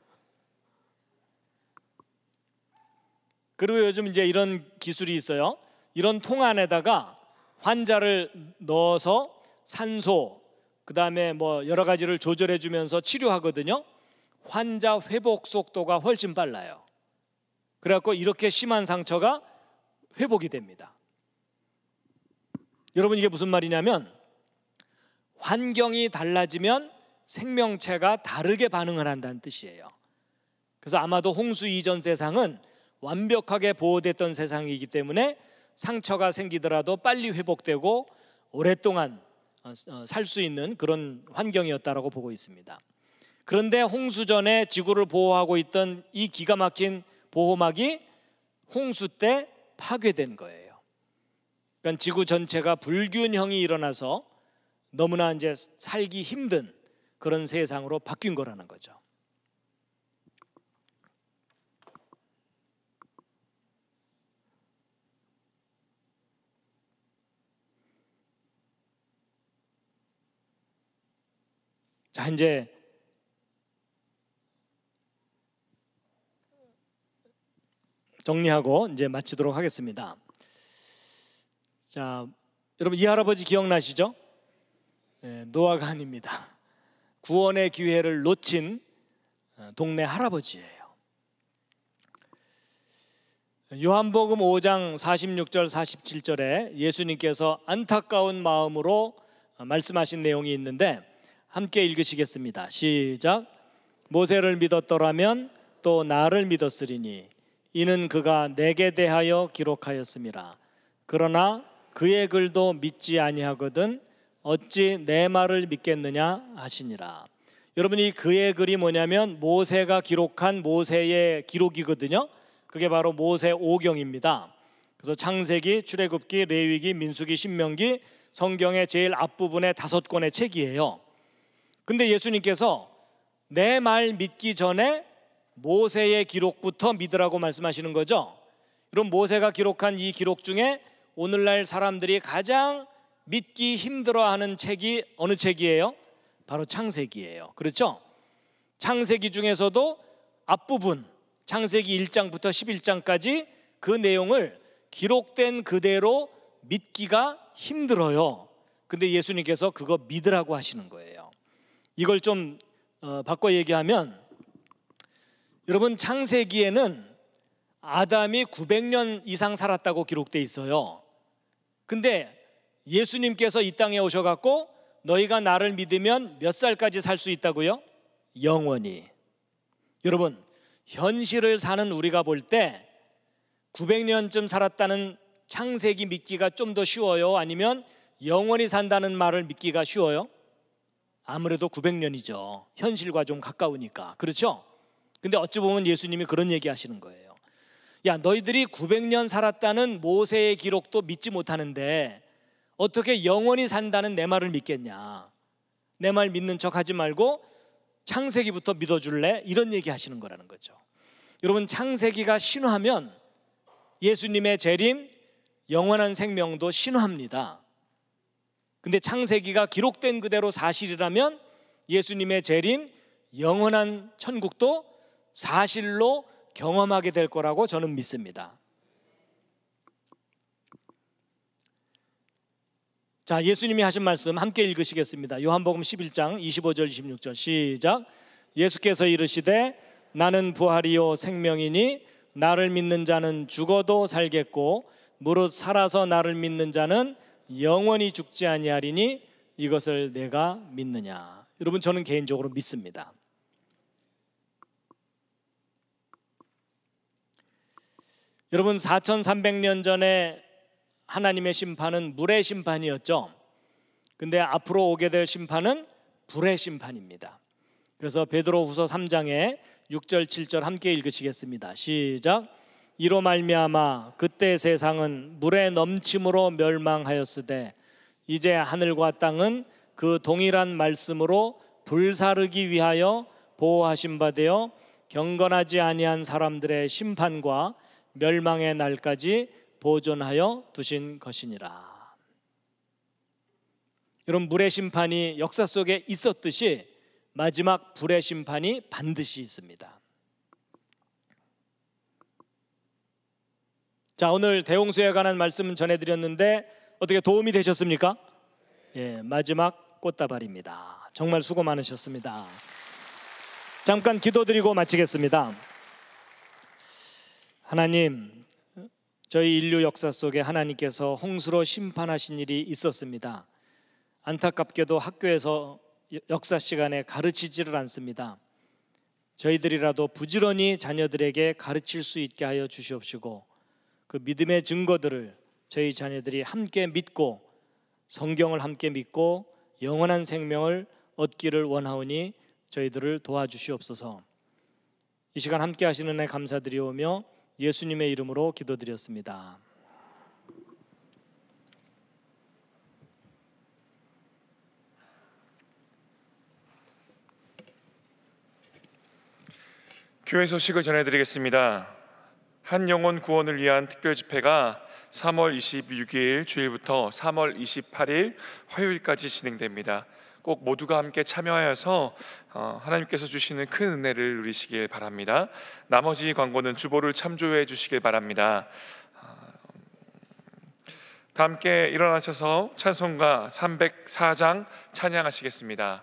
그리고 요즘 이제 이런 기술이 있어요. 이런 통 안에다가 환자를 넣어서 산소, 그 다음에 뭐 여러 가지를 조절해 주면서 치료하거든요. 환자 회복 속도가 훨씬 빨라요. 그래갖고 이렇게 심한 상처가 회복이 됩니다. 여러분, 이게 무슨 말이냐면 환경이 달라지면 생명체가 다르게 반응을 한다는 뜻이에요. 그래서 아마도 홍수 이전 세상은 완벽하게 보호됐던 세상이기 때문에 상처가 생기더라도 빨리 회복되고 오랫동안 살 수 있는 그런 환경이었다라고 보고 있습니다. 그런데 홍수 전에 지구를 보호하고 있던 이 기가 막힌 보호막이 홍수 때 파괴된 거예요. 그러니까 지구 전체가 불균형이 일어나서 너무나 이제 살기 힘든 그런 세상으로 바뀐 거라는 거죠. 자, 이제 정리하고 이제 마치도록 하겠습니다. 자, 여러분, 이 할아버지 기억나시죠? 네, 노아가 아닙니다. 구원의 기회를 놓친 동네 할아버지예요. 요한복음 오 장 사십육 절 사십칠 절에 예수님께서 안타까운 마음으로 말씀하신 내용이 있는데 함께 읽으시겠습니다. 시작. 모세를 믿었더라면 또 나를 믿었으리니 이는 그가 내게 대하여 기록하였음이라. 그러나 그의 글도 믿지 아니하거든 어찌 내 말을 믿겠느냐 하시니라. 여러분, 이 그의 글이 뭐냐면 모세가 기록한 모세의 기록이거든요. 그게 바로 모세오경입니다. 그래서 창세기, 출애굽기, 레위기, 민수기, 신명기, 성경의 제일 앞부분의 다섯 권의 책이에요. 근데 예수님께서 내 말 믿기 전에 모세의 기록부터 믿으라고 말씀하시는 거죠. 그럼 모세가 기록한 이 기록 중에 오늘날 사람들이 가장 믿기 힘들어하는 책이 어느 책이에요? 바로 창세기예요. 그렇죠? 창세기 중에서도 앞부분 창세기 일 장부터 십일 장까지 그 내용을 기록된 그대로 믿기가 힘들어요. 근데 예수님께서 그거 믿으라고 하시는 거예요. 이걸 좀 어, 바꿔 얘기하면, 여러분, 창세기에는 아담이 구백 년 이상 살았다고 기록돼 있어요. 근데 예수님께서 이 땅에 오셔갖고 너희가 나를 믿으면 몇 살까지 살 수 있다고요? 영원히. 여러분, 현실을 사는 우리가 볼 때 구백 년쯤 살았다는 창세기 믿기가 좀 더 쉬워요? 아니면 영원히 산다는 말을 믿기가 쉬워요? 아무래도 구백 년이죠. 현실과 좀 가까우니까. 그렇죠? 근데 어찌 보면 예수님이 그런 얘기 하시는 거예요. 야, 너희들이 구백 년 살았다는 모세의 기록도 믿지 못하는데 어떻게 영원히 산다는 내 말을 믿겠냐? 내 말 믿는 척 하지 말고 창세기부터 믿어줄래? 이런 얘기 하시는 거라는 거죠. 여러분, 창세기가 신화면 예수님의 재림, 영원한 생명도 신화입니다. 근데 창세기가 기록된 그대로 사실이라면 예수님의 재림, 영원한 천국도 사실로 경험하게 될 거라고 저는 믿습니다. 자, 예수님이 하신 말씀 함께 읽으시겠습니다. 요한복음 십일 장 이십오 절 이십육 절 시작. 예수께서 이르시되 나는 부활이요 생명이니 나를 믿는 자는 죽어도 살겠고 무릇 살아서 나를 믿는 자는 영원히 죽지 아니하리니 이것을 내가 믿느냐. 여러분, 저는 개인적으로 믿습니다. 여러분, 사천삼백 년 전에 하나님의 심판은 물의 심판이었죠. 근데 앞으로 오게 될 심판은 불의 심판입니다. 그래서 베드로후서 삼 장에 육 절 칠 절 함께 읽으시겠습니다. 시작. 이로 말미암아 그때 세상은 물의 넘침으로 멸망하였으되 이제 하늘과 땅은 그 동일한 말씀으로 불사르기 위하여 보호하신 바 되어 경건하지 아니한 사람들의 심판과 멸망의 날까지 보존하여 두신 것이니라. 여러분, 물의 심판이 역사 속에 있었듯이 마지막 불의 심판이 반드시 있습니다. 자, 오늘 대홍수에 관한 말씀 전해드렸는데 어떻게 도움이 되셨습니까? 예, 마지막 꽃다발입니다. 정말 수고 많으셨습니다. 잠깐 기도드리고 마치겠습니다. 하나님, 저희 인류 역사 속에 하나님께서 홍수로 심판하신 일이 있었습니다. 안타깝게도 학교에서 역사 시간에 가르치지를 않습니다. 저희들이라도 부지런히 자녀들에게 가르칠 수 있게 하여 주시옵시고 그 믿음의 증거들을 저희 자녀들이 함께 믿고 성경을 함께 믿고 영원한 생명을 얻기를 원하오니 저희들을 도와주시옵소서. 이 시간 함께 하시는 은혜 감사드리오며 예수님의 이름으로 기도드렸습니다. 교회 소식을 전해드리겠습니다. 한 영혼 구원을 위한 특별 집회가 삼월 이십육 일 주일부터 삼월 이십팔 일 화요일까지 진행됩니다. 꼭 모두가 함께 참여하여서 하나님께서 주시는 큰 은혜를 누리시길 바랍니다. 나머지 광고는 주보를 참조해 주시길 바랍니다. 다 함께 일어나셔서 찬송가 삼백사 장 찬양하시겠습니다.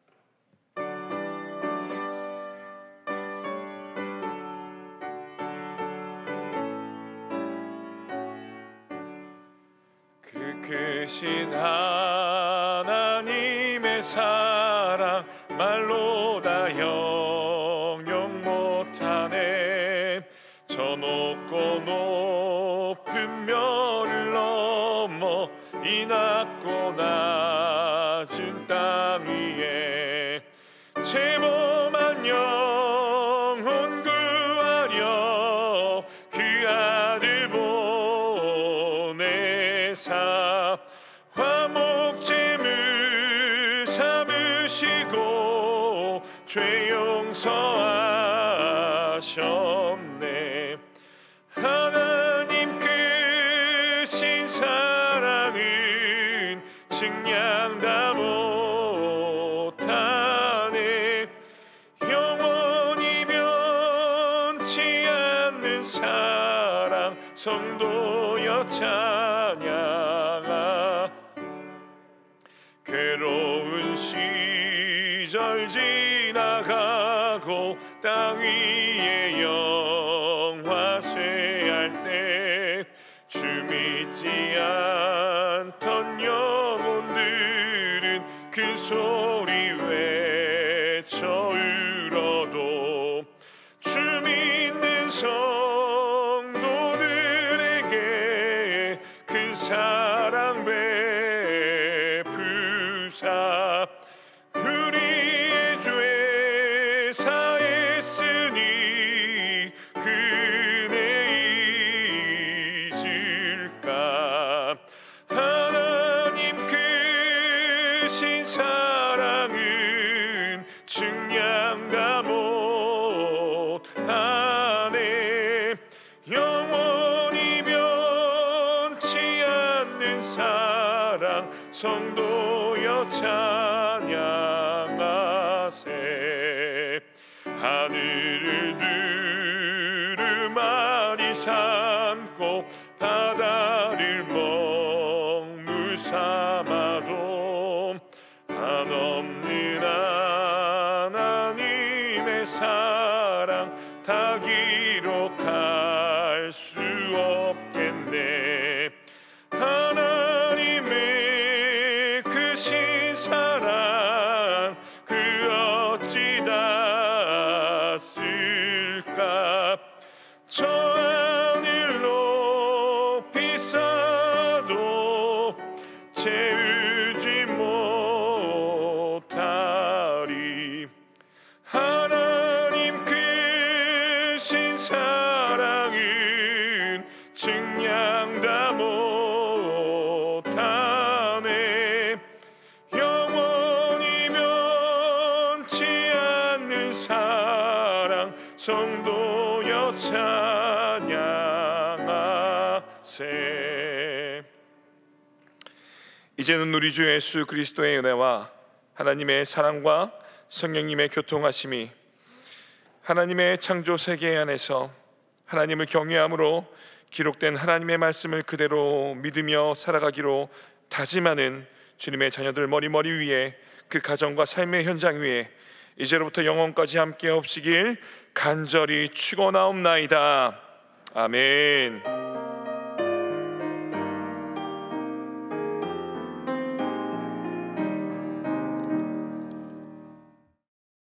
그 크신 하나님의 사랑 말로 다 형용 못하네. 저 높고 높은 별을 넘어 이 낮고 낮은 땅 위에 죄범한 영혼 구하려 그 아들 보내사 화목제물 삼으시고 죄 용서하셨네. 하나님 크신 사랑은 측량 다 못하네. 영원히 변치 않는 사랑 성도여 찬양아. 괴로운 시절 지나가고 땅 위에 영화쇠할 때 주 믿지 않던 영혼들은 큰 소리 외쳐 울어도 주 믿는 성도들에게 큰 사랑 베푸사 우리의 죄 사했으니 그 은혜 잊을까. 하나님 크신 사랑은 측량 다 못하네. 영원히 변치 않는 사랑 성도여 찬양하세. 하늘을 두루마리 삼고 바다를 먹물 삼아도 한없는 하나님의 사랑 다 기록할 수 없겠네. 하나님의 크신 사랑 그 어찌 닿았을까. 저 하늘 높이 쌓아도 채우지 못하리. 하나님 크신 사랑은 증량 다 못하네. 영원히 변치 않는 사랑 성도여 찬양하세. 이제는 우리 주 예수 그리스도의 은혜와 하나님의 사랑과 성령님의 교통하심이 하나님의 창조 세계 안에서 하나님을 경외함으로 기록된 하나님의 말씀을 그대로 믿으며 살아가기로 다짐하는 주님의 자녀들 머리머리 위에, 그 가정과 삶의 현장 위에 이제로부터 영원까지 함께 없으길 간절히 축원하옵나이다. 아멘.